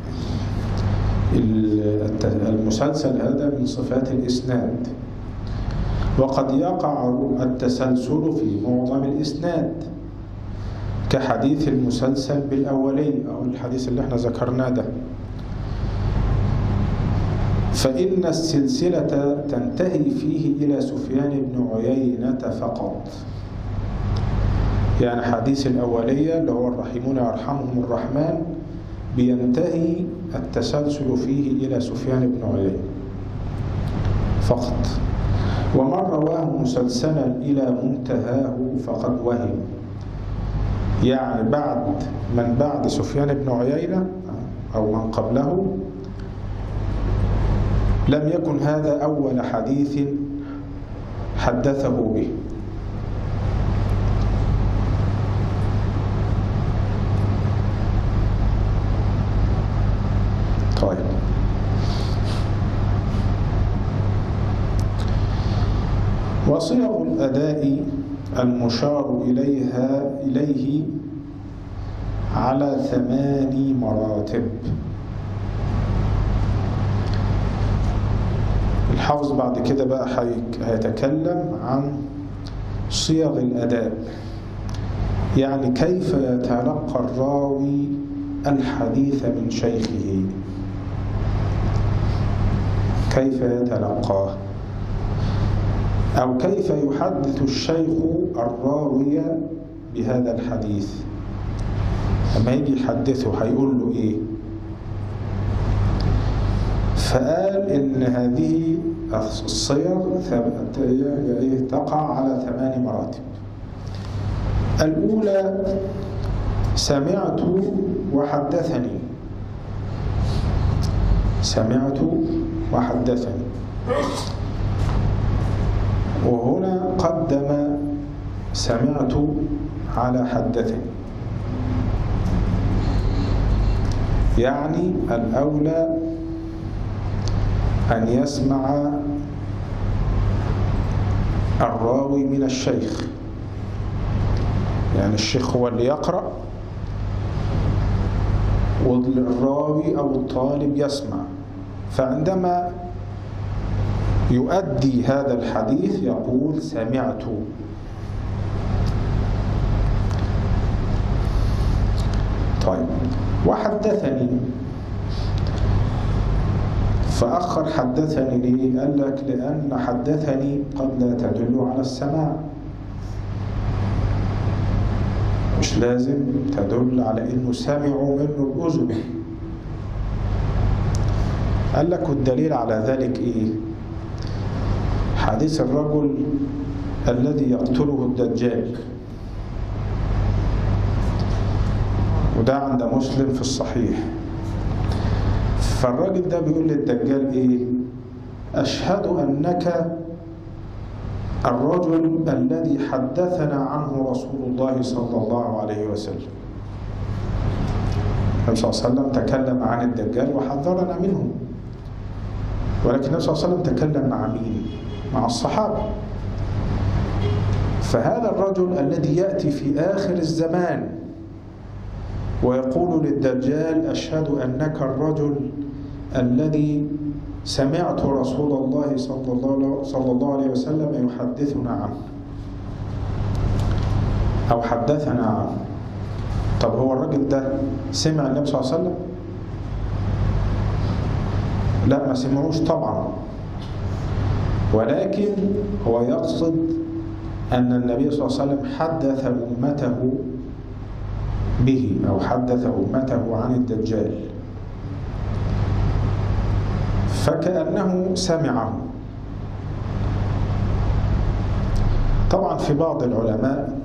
المسلسل هذا من صفات الإسناد، وقد يقع التسلسل في معظم الإسناد كحديث المسلسل بالأولي أو الحديث اللي احنا ذكرناه ده، فإن السلسلة تنتهي فيه إلى سفيان بن عيينة فقط. يعني حديث الأولية اللي هو الراحمون يرحمهم الرحمن بينتهي التسلسل فيه إلى سفيان بن عيينة فقط. ومن رواه مسلسلا إلى منتهاه فقد وهم، يعني بعد سفيان بن عيينة أو من قبله لم يكن هذا أول حديث حدثه به. وصيغ الأداء المشار إليه على 8 مراتب. الحافظ بعد كده بقى هيتكلم عن صيغ الأداء، يعني كيف يتلقى الراوي الحديث من شيخه، كيف يتلقاه، أو كيف يحدث الشيخ الراوي بهذا الحديث. لما يجي يحدثه هيقول له إيه؟ فقال إن هذه الصيغ تقع على 8 مراتب. الأولى سمعت وحدثني، سمعت وحدثني، وهنا قدم سمعت على حدثني، يعني الأولى أن يسمع الراوي من الشيخ، يعني الشيخ هو اللي يقرأ والراوي أو الطالب يسمع. فعندما يؤدي هذا الحديث يقول سمعت. طيب، وحدثني، فأخر حدثني ليه؟ قال لك لأن حدثني قد لا تدل على السماع، مش لازم تدل على إنه سمعوا منه الأذن. قال لك والدليل على ذلك إيه؟ حديث الرجل الذي يقتله الدجال، وده عند مسلم في الصحيح. فالراجل ده بيقول للدجال إيه؟ أشهد أنك الرجل الذي حدثنا عنه رسول الله صلى الله عليه وسلم. النبي صلى الله عليه وسلم تكلم عن الدجال وحذرنا منه، ولكن النبي صلى الله عليه وسلم تكلم مع مين؟ مع الصحابة. فهذا الرجل الذي يأتي في آخر الزمان ويقول للدجال أشهد أنك الرجل الذي سمعت رسول الله صلى الله عليه وسلم يحدثنا عنه أو حدثنا عنه. طب هو الرجل ده سمع النبي صلى الله عليه وسلم؟ لا، ما سمعوش طبعا، ولكن هو يقصد أن النبي صلى الله عليه وسلم حدث أمته به أو حدث أمته عن الدجال، فكأنه سمعه. طبعا في بعض العلماء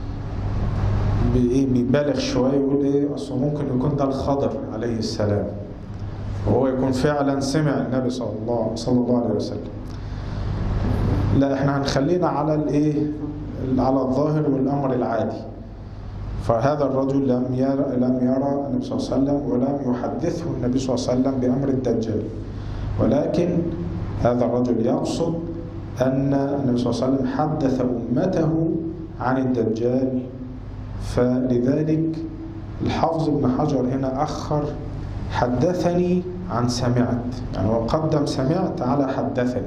بيبالغ شوية يقول إيه أصلا ممكن يكون ده الخضر عليه السلام وهو يكون فعلا سمع النبي صلى الله عليه وسلم. لا، احنا هنخلينا على على الظاهر والأمر العادي. فهذا الرجل لم يرى النبي صلى الله عليه وسلم ولم يحدثه النبي صلى الله عليه وسلم بأمر الدجال، ولكن هذا الرجل يقصد أن النبي صلى الله عليه وسلم حدث أمته عن الدجال. فلذلك الحافظ ابن حجر هنا أخر حدثني عن سمعت، يعني وقدم سمعت على حدثني.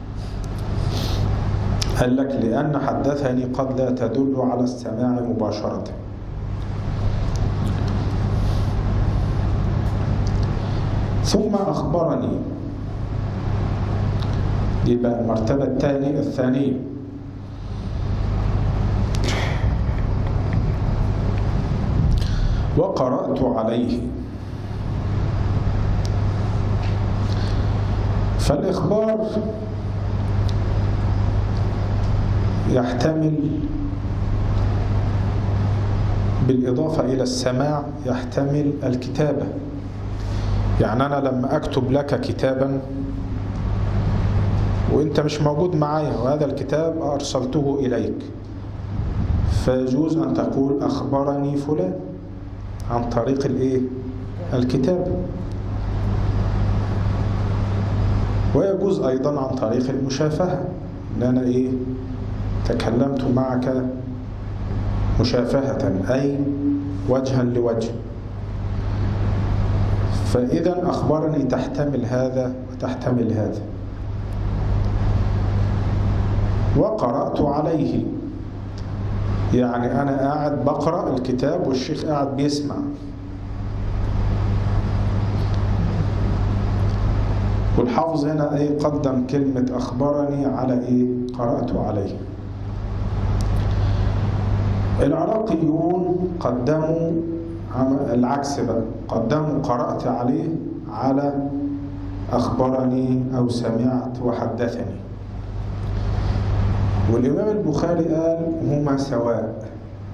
قال لك لأن حدثني قد لا تدل على السماع مباشرة. ثم أخبرني، دي بقى المرتبة الثانية. وقرأت عليه. فالإخبار يحتمل بالإضافة إلى السماع يحتمل الكتابة. يعني أنا لما أكتب لك كتابا وأنت مش موجود معايا وهذا الكتاب أرسلته إليك، فيجوز أن تقول أخبرني فلان عن طريق الكتاب، ويجوز أيضا عن طريق المشافهة، إن أنا تكلمت معك مشافهة أي وجها لوجه. فإذا أخبرني تحتمل هذا وتحتمل هذا. وقرأت عليه، يعني أنا قاعد بقرأ الكتاب والشيخ قاعد بيسمع. والحافظ هنا إيه قدم كلمة أخبرني على إيه قرأت عليه. العراقيون قدموا العكس بقى، قدموا قرأت عليه على أخبرني أو سمعت وحدثني. والإمام البخاري قال هما سواء،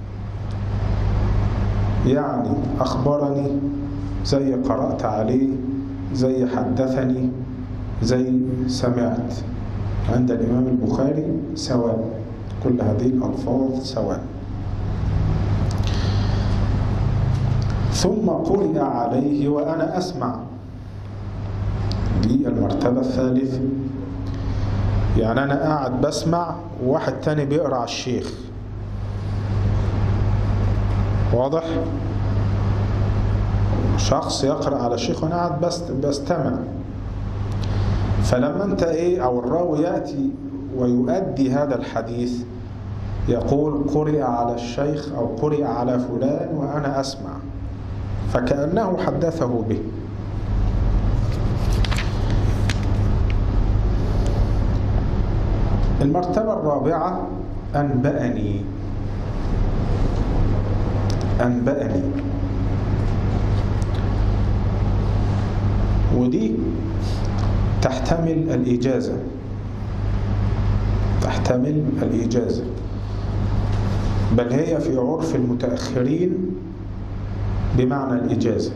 يعني أخبرني زي قرأت عليه زي حدثني زي سمعت، عند الإمام البخاري سواء، كل هذه الألفاظ سواء. ثم قرئ عليه وأنا أسمع، دي المرتبة الثالثة. يعني أنا قاعد بسمع وواحد تاني بيقرأ على الشيخ، واضح؟ شخص يقرأ على الشيخ وأنا قاعد بستمع. فلما أنت إيه أو الراوي يأتي ويؤدي هذا الحديث يقول قرئ على الشيخ أو قرئ على فلان وأنا أسمع، فكأنه حدثه به. المرتبة الرابعة أنبأني. أنبأني ودي تحتمل الإجازة، تحتمل الإجازة، بل هي في عرف المتأخرين بمعنى الإجازة،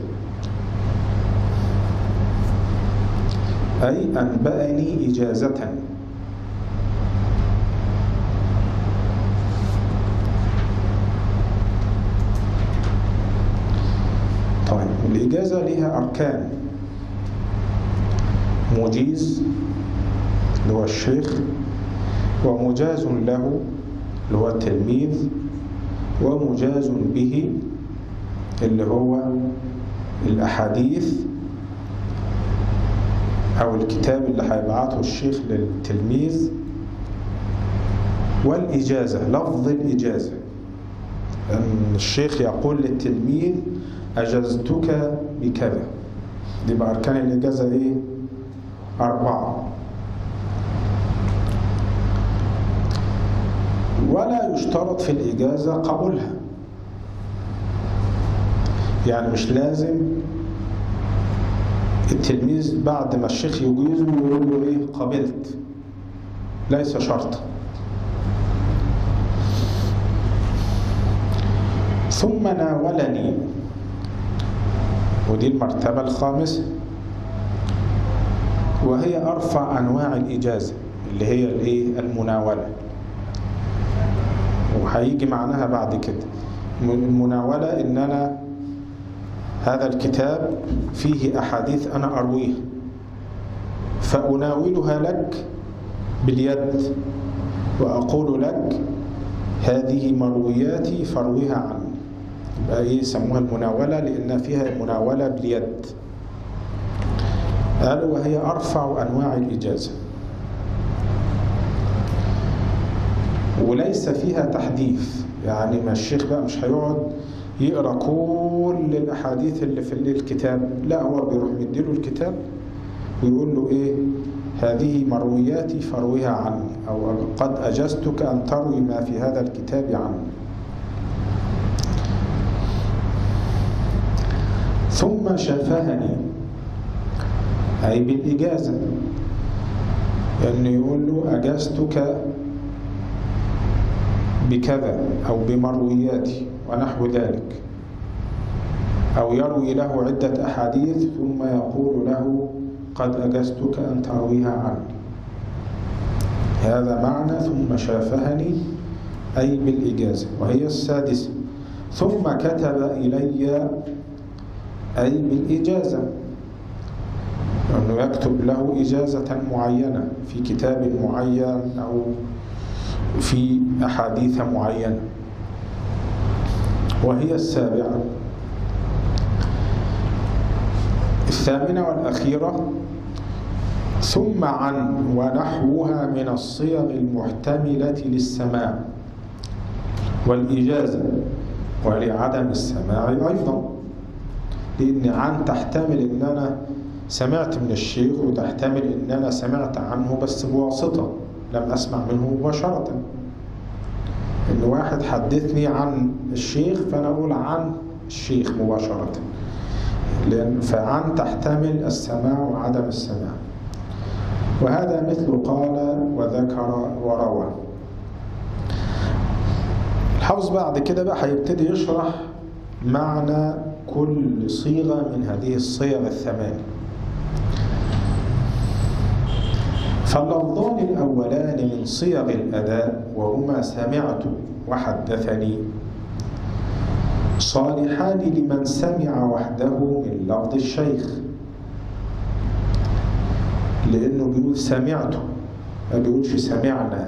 أي أنبأني إجازة. طيب الإجازة لها أركان: مجيز اللي هو الشيخ، ومجاز له اللي هو التلميذ، ومجاز به اللي هو الأحاديث أو الكتاب اللي هيبعته الشيخ للتلميذ، والإجازة لفظ الإجازة، أن الشيخ يقول للتلميذ أجزتك بكذا. دي بأركان الإجازة إيه؟ 4. ولا يشترط في الإجازة قبولها، يعني مش لازم التلميذ بعد ما الشيخ يجيزه يقول له إيه قبلت، ليس شرطا. ثم ناولني، ودي المرتبة الخامسة، وهي أرفع أنواع الإجازة اللي هي الإيه المناولة، وهيجي معناها بعد كده. المناولة إن أنا هذا الكتاب فيه أحاديث أنا أرويها فأناولها لك باليد وأقول لك هذه مروياتي فارويها عني. يبقى إيه يسموها المناولة لأن فيها مناولة باليد. قالوا وهي أرفع أنواع الإجازة، وليس فيها تحديث، يعني ما الشيخ بقى مش هيقعد يقرأ كل الأحاديث اللي في الكتاب، لا هو بيروح يديله الكتاب ويقول له إيه هذه مروياتي فارويها عني، أو قد أجزتك أن تروي ما في هذا الكتاب عني. ثم شافهني أي بالإجازة، يعني يقول له أجزتك بكذا أو بمروياتي ونحو ذلك، أو يروي له عدة أحاديث ثم يقول له قد أجزتك أن ترويها عني. هذا معنى ثم شافهني أي بالإجازة. وهي السادسة ثم كتب إلي أي بالإجازة، لأنه يكتب له إجازة معينة في كتاب معين أو في أحاديث معينة. وهي السابعة. الثامنة والأخيرة: ثم عن ونحوها من الصيغ المحتملة للسماع والإجازة ولعدم السماع أيضا، لأن عن تحتمل إن أنا سمعت من الشيخ، وتحتمل إن أنا سمعت عنه بس بواسطة، لم أسمع منه مباشرة. إن واحد حدثني عن الشيخ فأنا أقول عن الشيخ مباشرة، فعن تحتمل السماع وعدم السماع. وهذا مثل قال وذكر وروى. الحافظ بعد كده بقى هيبتدي يشرح معنى كل صيغة من هذه الصيغ الثمانية. فاللفظان الأولان من صيغ الأداء وهما سمعت وحدثني صالحان لمن سمع وحده من لفظ الشيخ، لأنه بيقول سمعت، ما بيقولش سمعنا،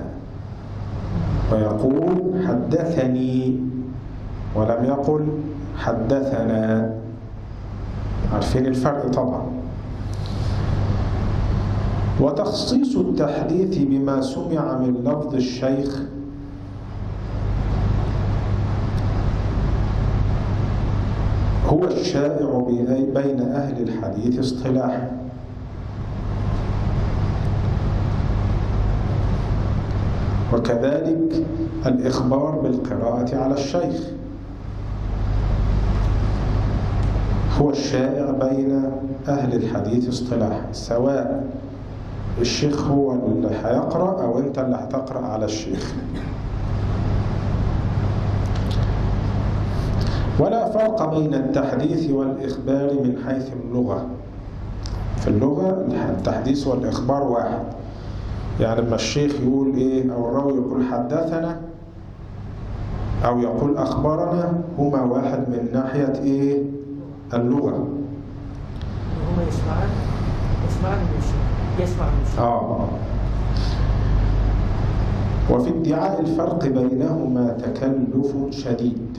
ويقول حدثني ولم يقل حدثنا. عارفين الفرق طبعا. وتخصيص التحديث بما سمع من لفظ الشيخ هو الشائع بين أهل الحديث اصطلاحا، وكذلك الإخبار بالقراءة على الشيخ هو الشائع بين أهل الحديث اصطلاحا، سواء الشيخ هو اللي هيقرأ أو أنت اللي هتقرأ على الشيخ. ولا فرق بين التحديث والإخبار من حيث اللغة. في اللغة التحديث والإخبار واحد، يعني لما الشيخ يقول إيه أو الراوي يقول حدثنا أو يقول أخبرنا هما واحد من ناحية إيه اللغة. هما يسمعان من الشيخ، يسمع من الشيخ. وفي ادعاء الفرق بينهما تكلف شديد،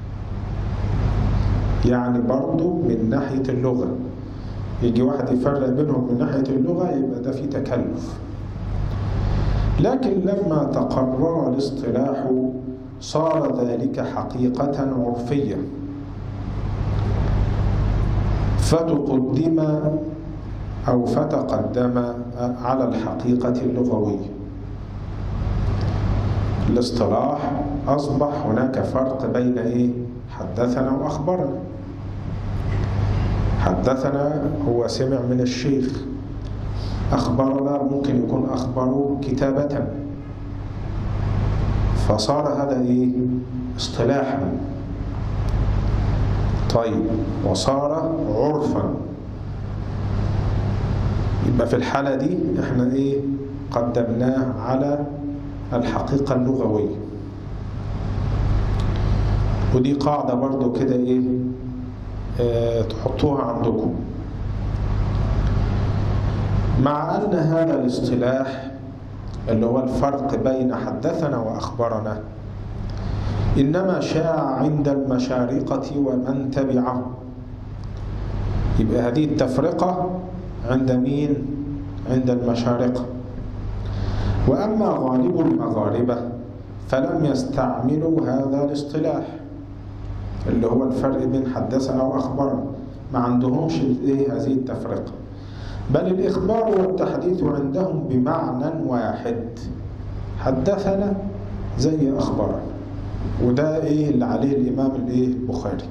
يعني برضو من ناحية اللغة يجي واحد يفرق بينهم من ناحية اللغة يبقى ده فيه تكلف. لكن لما تقرر الاصطلاح صار ذلك حقيقة عرفية فتقدم على الحقيقة اللغوية. الاصطلاح أصبح هناك فرق بين إيه؟ حدثنا وأخبرنا. حدثنا هو سمع من الشيخ، أخبرنا ممكن يكون أخبره كتابة، فصار هذا إيه؟ اصطلاحا. طيب، وصار عرفا. يبقى في الحالة دي احنا إيه؟ قدمناه على الحقيقة اللغوية. ودي قاعدة برضو كده إيه؟ تحطوها عندكم. مع أن هذا الاصطلاح اللي هو الفرق بين حدثنا وأخبرنا إنما شاع عند المشارقة ومن تبعه. يبقى هذه التفرقة عند مين؟ عند المشارقة. وأما غالب المغاربة فلم يستعملوا هذا الاصطلاح اللي هو الفرق بين حدثنا وأخبرنا، ما عندهمش هذه التفرقة، بل الإخبار والتحديث عندهم بمعنى واحد، حدثنا زي أخبرنا. وده إيه اللي عليه الإمام البخاري.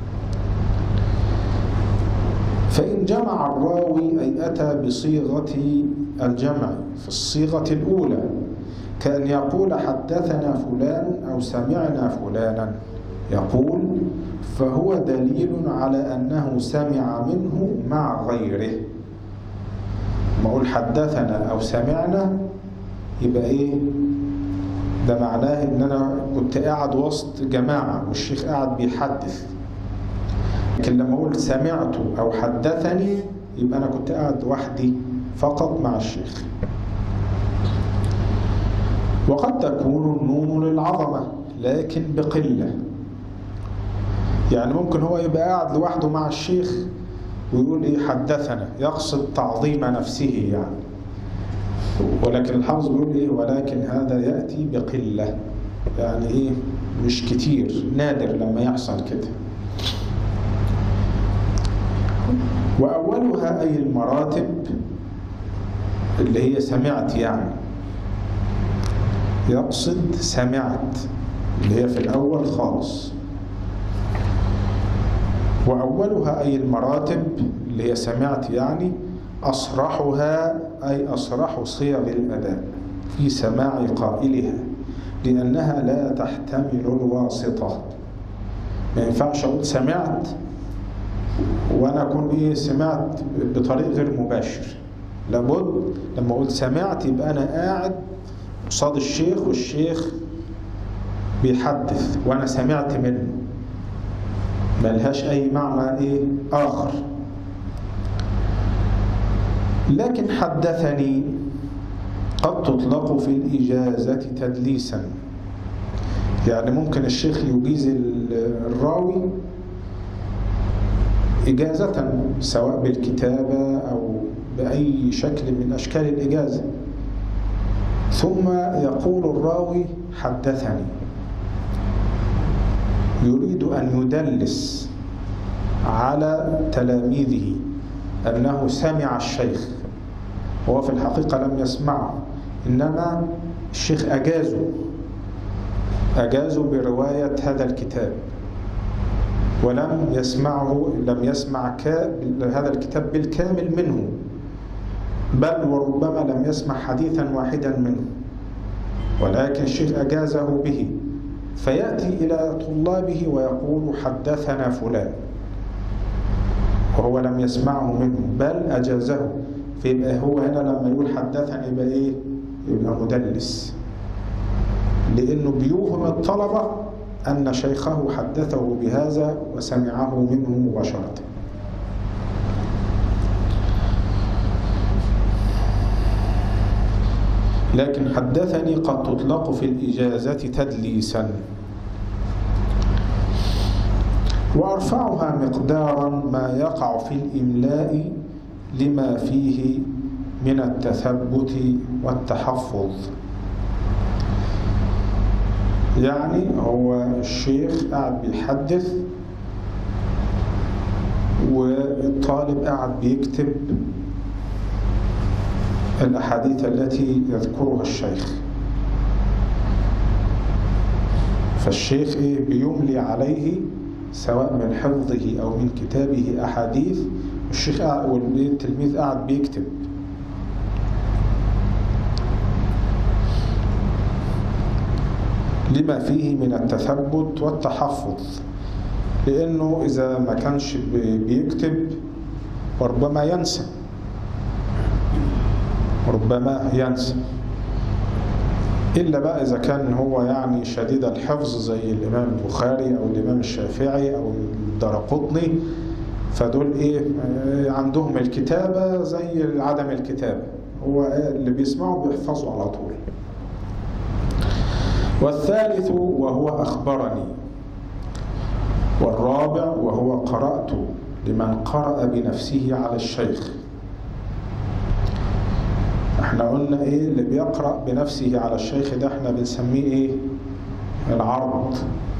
فإن جمع الراوي أي أتى بصيغة الجمع في الصيغة الأولى كأن يقول حدثنا فلان أو سمعنا فلانا، يقول فهو دليل على أنه سمع منه مع غيره. ما أقول حدثنا أو سمعنا يبقى إيه؟ ده معناه إن أنا كنت قاعد وسط جماعة والشيخ قاعد بيحدث. لكن لما أقول سمعت أو حدثني يبقى أنا كنت قاعد وحدي فقط مع الشيخ. وقد تكون النون للعظمة لكن بقلة. يعني ممكن هو يبقى قاعد لوحده مع الشيخ ويقول إيه حدثنا، يقصد تعظيم نفسه يعني، ولكن الحافظ بيقول إيه ولكن هذا يأتي بقلة، يعني إيه مش كتير، نادر لما يحصل كده. وأولها أي المراتب اللي هي سمعت، يعني يقصد سمعت اللي هي في الأول خالص. وأولها أي المراتب اللي هي سمعت، يعني أصرحها أي أصرح صيغ الأداء في سماع قائلها، لأنها لا تحتمل الواسطة. ما ينفعش أقول سمعت وأنا أكون إيه سمعت بطريق غير مباشر، لابد لما أقول سمعت يبقى أنا قاعد قصاد الشيخ والشيخ بيحدث وأنا سمعت منه، ملهاش أي معنى إيه آخر. لكن حدثني قد تطلق في الإجازة تدليسا، يعني ممكن الشيخ يجيز الراوي إجازة سواء بالكتابة أو بأي شكل من أشكال الإجازة، ثم يقول الراوي حدثني، يريد أن يدلس على تلاميذه أنه سمع الشيخ، هو في الحقيقة لم يسمعه، إنما الشيخ أجازوا برواية هذا الكتاب ولم يسمعه، لم يسمع هذا الكتاب بالكامل منه، بل وربما لم يسمع حديثا واحدا منه، ولكن الشيخ أجازه به، فيأتي إلى طلابه ويقول حدثنا فلان وهو لم يسمعه منه بل أجازه، فيبقى هو هنا لما يقول حدثني يبقى إيه؟ يبقى مدلس، لأنه بيوهم الطلبة أن شيخه حدثه بهذا وسمعه منه مباشرة. لكن حدثني قد تطلق في الإجازة تدليسا. وأرفعها مقدارا ما يقع في الإملاء لما فيه من التثبت والتحفظ. يعني هو الشيخ قاعد بيحدث والطالب قاعد بيكتب الأحاديث التي يذكرها الشيخ، فالشيخ بيملي عليه سواء من حفظه أو من كتابه أحاديث، الشيخ والتلميذ قاعد بيكتب. لما فيه من التثبت والتحفظ، لأنه إذا ما كانش بيكتب ربما ينسى، إلا بقى إذا كان هو يعني شديد الحفظ زي الإمام البخاري أو الإمام الشافعي أو الدارقطني، فدول عندهم الكتابة زي عدم الكتابة، هو اللي بيسمعوا بيحفظوا على طول. والثالث وهو أخبرني. والرابع وهو قرأت لمن قرأ بنفسه على الشيخ. احنا قلنا اللي بيقرأ بنفسه على الشيخ ده احنا بنسميه العرض.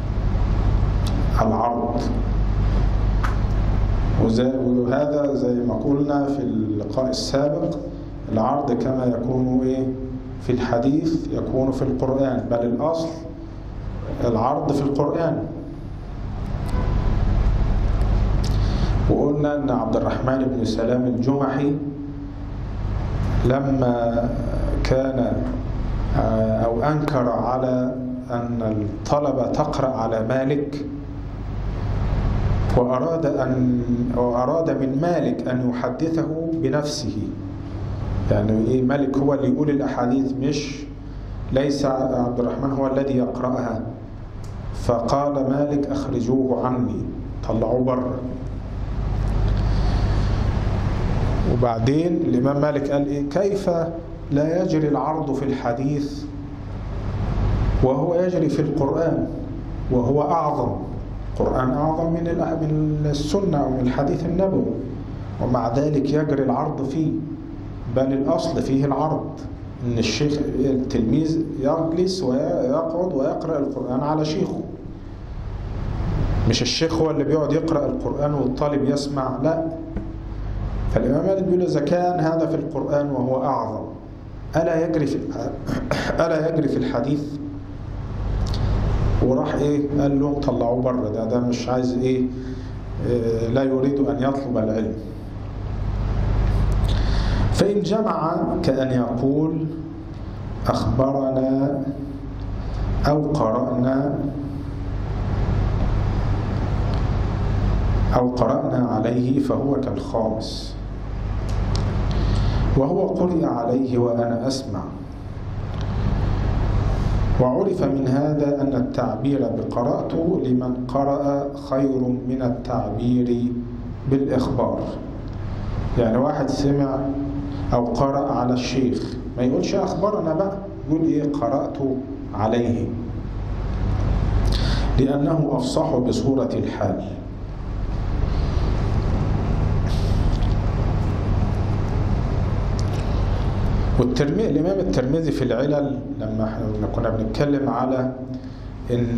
وهذا زي ما قلنا في اللقاء السابق، العرض كما يكون في الحديث يكون في القرآن، بل الأصل العرض في القرآن. وقلنا أن عبد الرحمن بن سلام الجمحي لما كان أو أنكر على أن الطلبة تقرأ على مالك، وأراد من مالك أن يحدثه بنفسه، يعني مالك هو اللي يقول الأحاديث ليس عبد الرحمن هو الذي يقرأها، فقال مالك أخرجوه عني، طلعوه بره. وبعدين الإمام مالك قال كيف لا يجري العرض في الحديث وهو يجري في القرآن وهو أعظم. القرآن أعظم من السنة أو من الحديث النبوي، ومع ذلك يجري العرض فيه، بل الأصل فيه العرض، إن الشيخ التلميذ يجلس ويقعد ويقرأ القرآن على شيخه، مش الشيخ هو اللي بيقعد يقرأ القرآن والطالب يسمع، لا. فالإمام مالك بيقول إذا كان هذا في القرآن وهو أعظم ألا يجري في الحديث؟ وراح قال لهم طلعوه بره، ده مش عايز لا يريد أن يطلب العلم. فإن جمع كأن يقول أخبرنا أو قرأنا عليه فهو كالخامس، وهو قرئ عليه وأنا أسمع. وعرف من هذا أن التعبير بقرأت لمن قرأ خير من التعبير بالإخبار. يعني واحد سمع أو قرأ على الشيخ ما يقولش أخبرنا بقى، يقول قرأت عليه، لأنه أفصح بصورة الحال. الإمام الترمذي في العلل لما كنا بنتكلم على إن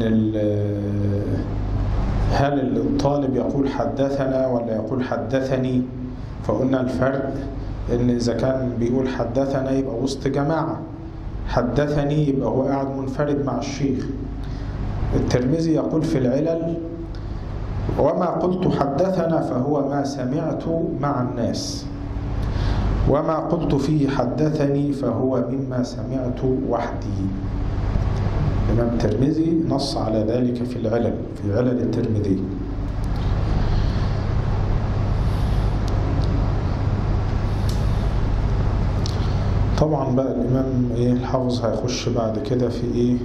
هل الطالب يقول حدثنا ولا يقول حدثني، فقلنا الفرق إن إذا كان بيقول حدثنا يبقى وسط جماعة، حدثني يبقى هو قاعد منفرد مع الشيخ. الترمذي يقول في العلل وما قلت حدثنا فهو ما سمعت مع الناس، وما قلت فيه حدثني فهو مما سمعت وحدي. الإمام الترمذي نص على ذلك في العلل، في علل الترمذي. طبعا بقى الإمام الحافظ هيخش بعد كده في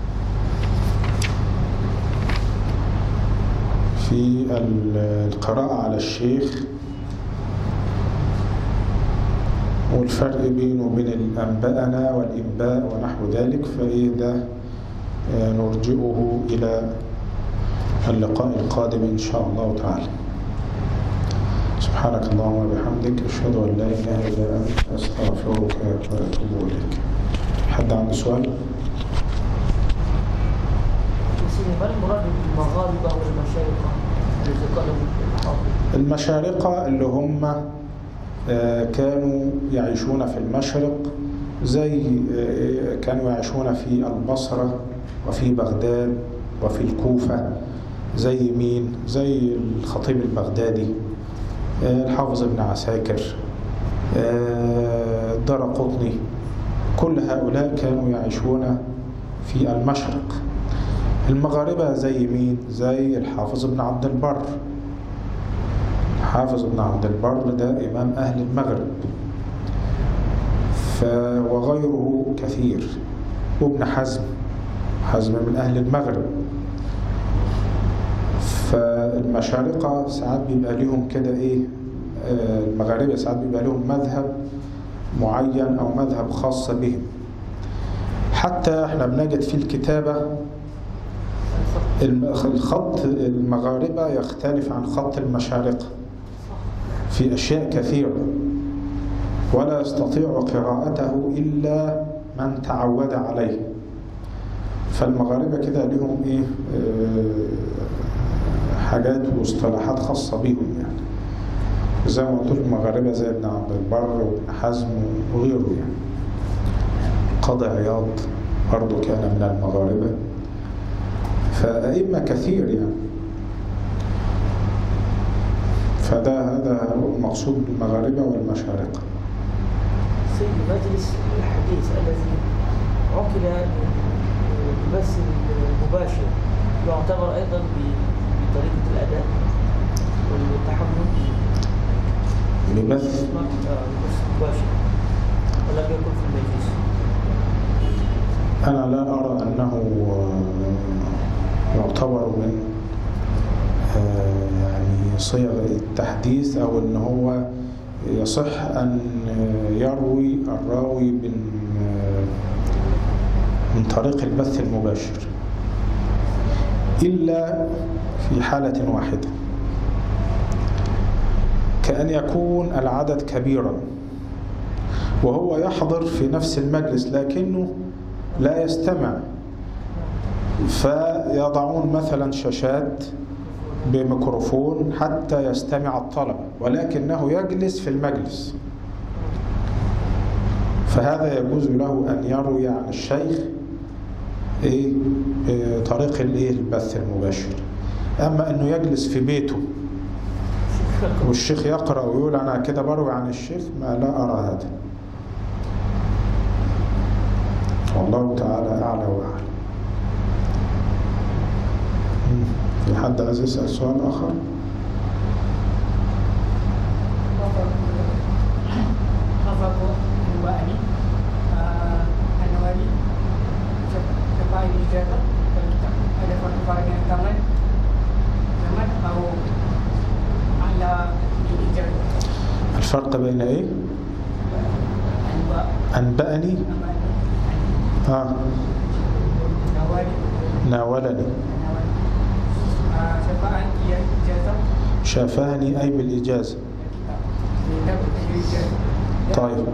في القراءة على الشيخ والفرق بينه وبين الأنباءنا والإنباء ونحو ذلك، ده نرجئه إلى اللقاء القادم إن شاء الله تعالى. سبحانك اللهم وبحمدك، أشهد أن لا إله إلا أنت، أستغفرك وأتوب إليك. حد عنده سؤال؟ ما المراد بالمغاربة والمشارقة التي قالوا الحافظ؟ المشارقة اللي هم كانوا يعيشون في المشرق، زي كانوا يعيشون في البصرة وفي بغداد وفي الكوفة، زي مين؟ زي الخطيب البغدادي، الحافظ ابن عساكر، الدارقطني، كل هؤلاء كانوا يعيشون في المشرق. المغاربة زي مين؟ زي الحافظ ابن عبد البر. حافظ ابن عبد البر ده إمام أهل المغرب، وغيره كثير، وابن حزم من أهل المغرب. فالمشارقة ساعات بيبقى لهم كده المغاربة ساعات بيبقى لهم مذهب معين أو مذهب خاص بهم. حتى احنا بنجد في الكتابة الخط المغاربة يختلف عن خط المشارقة في أشياء كثيرة، ولا يستطيع قراءته إلا من تعود عليه. فالمغاربة كده لهم حاجات واصطلاحات خاصة بهم، يعني زي ما قلت المغاربة زي ابن عبد البر وابن حزم وغيره. يعني قاضي عياض برضه كان من المغاربة، فأئمة كثير يعني. هذا المقصود بالمغاربة والمشارقة. سيد مجلس الحديث الذي عقد ببث المباشر يعتبر أيضا بطريقة الأداء والتحمل ببث مباشر، ولم يكن في المجلس. أنا لا أرى أنه يعتبر من يعني صيغ التحديث، أو أن هو يصح أن يروي الراوي من طريق البث المباشر إلا في حالة واحدة، كأن يكون العدد كبيرا وهو يحضر في نفس المجلس لكنه لا يستمع، فيضعون مثلا شاشات بميكروفون حتى يستمع الطلبة ولكنه يجلس في المجلس، فهذا يجوز له أن يروي عن الشيخ طريق البث المباشر. أما أنه يجلس في بيته والشيخ يقرأ ويقول أنا كده بروي عن الشيخ، ما لا أرى هذا، والله تعالى أعلى وأعلم. في حد عايز يسأل سؤال آخر؟ الفرق بين ايه؟ أنبأني ناولني، شافاني أي بالإجازة. طيب،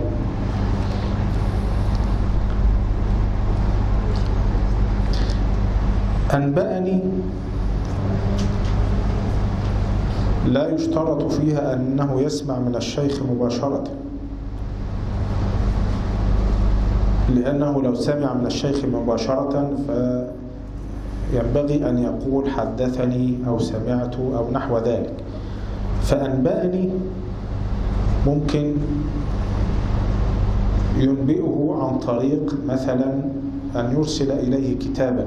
أنبأني لا يشترط فيها أنه يسمع من الشيخ مباشرة، لأنه لو سمع من الشيخ مباشرة فينبغي أن يقول حدثني أو سمعت أو نحو ذلك. فأنبأني ممكن ينبئه عن طريق مثلا أن يرسل إليه كتابا،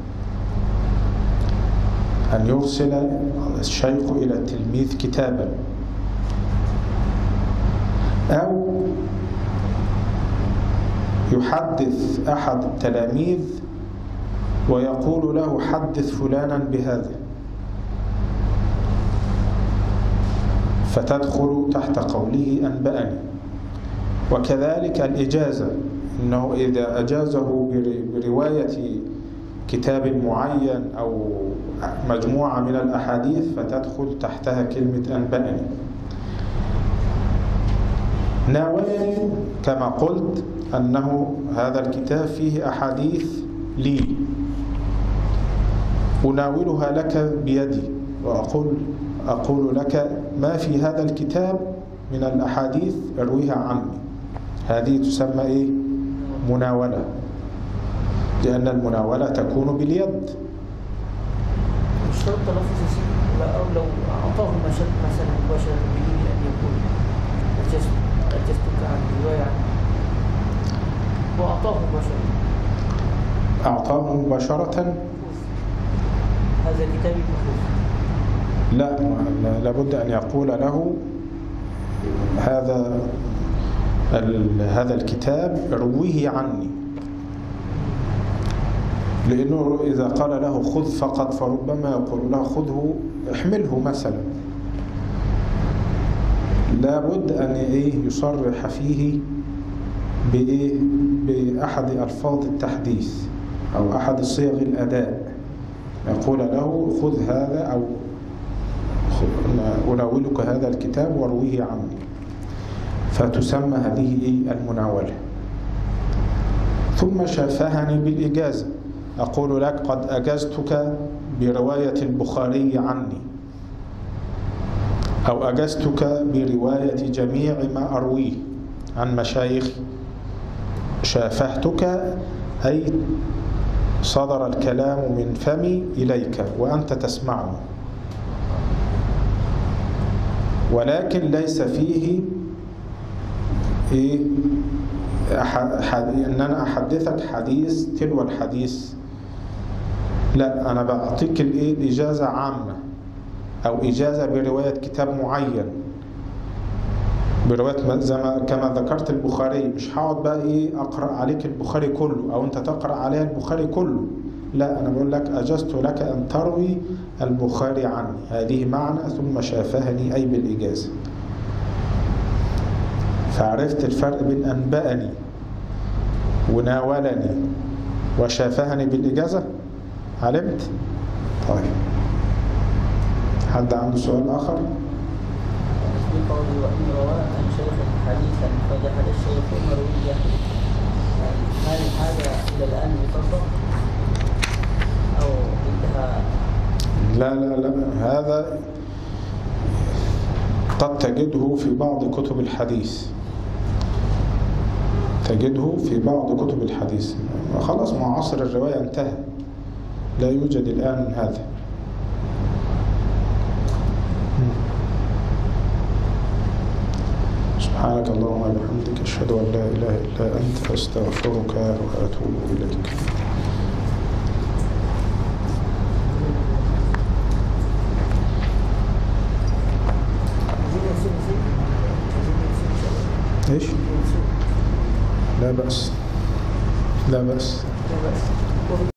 أن يرسل الشيخ إلى التلميذ كتابا، أو يحدث أحد التلاميذ ويقول له حدث فلانا بهذا، فتدخل تحت قوله أنبأني. وكذلك الإجازة، إنه إذا أجازه برواية كتاب معين أو مجموعة من الأحاديث فتدخل تحتها كلمة أنبأني. ناولني كما قلت أنه هذا الكتاب فيه أحاديث لي أناولها لك بيدي وأقول لك ما في هذا الكتاب من الأحاديث ارويها عني، هذه تسمى مناولة، لأن المناولة تكون باليد. مش شرط تلفظ أو لو أعطاه مثلا مباشرة بدون أن يقول أجزتك عن الرواية وأعطاه مباشرة هذا كتابي محفوظ. لا، لابد أن يقول له هذا الكتاب رويه عني، لأنه إذا قال له خذ فقط فربما يقول له خذه احمله مثلا. لابد أن يصرح فيه بأحد ألفاظ التحديث أو أحد صيغ الأداء، يقول له خذ هذا أو أناولك هذا الكتاب وارويه عني، فتسمى هذه المناولة. ثم شافهني بالإجازة، أقول لك قد أجزتك برواية البخاري عني، أو أجزتك برواية جميع ما أرويه عن مشايخ. شافهتك أي صدر الكلام من فمي إليك وأنت تسمعه، ولكن ليس فيه إن أنا أحدثك حديث تلو الحديث، لا، أنا بعطيك الإجازة عامة أو إجازة برواية كتاب معين، برواية كما ذكرت البخاري. مش هقعد بقى أقرأ عليك البخاري كله أو أنت تقرأ عليه البخاري كله، لا، أنا بقول لك أجزت لك أن تروي البخاري عني، هذه معنى ثم شافهني أي بالإجازة. فعرفت الفرق بين أنبأني وناولني. وشافهني بالإجازة علمت؟ طيب، حد عنده سؤال آخر؟ في قوله وإن رواه عن شيخ حديثا فجحد الشيخ مروية، هل هذا إلى الآن يطبق أو انتهى؟ لا، هذا قد تجده في بعض كتب الحديث، تجده في بعض كتب الحديث. خلاص، مع عصر الرواية انتهى، لا يوجد الآن هذا. سبحانك اللهم وبحمدك، أشهد أن لا إله إلا أنت، أستغفرك وأتوب إليك. إيش؟ لا بأس، لا بأس.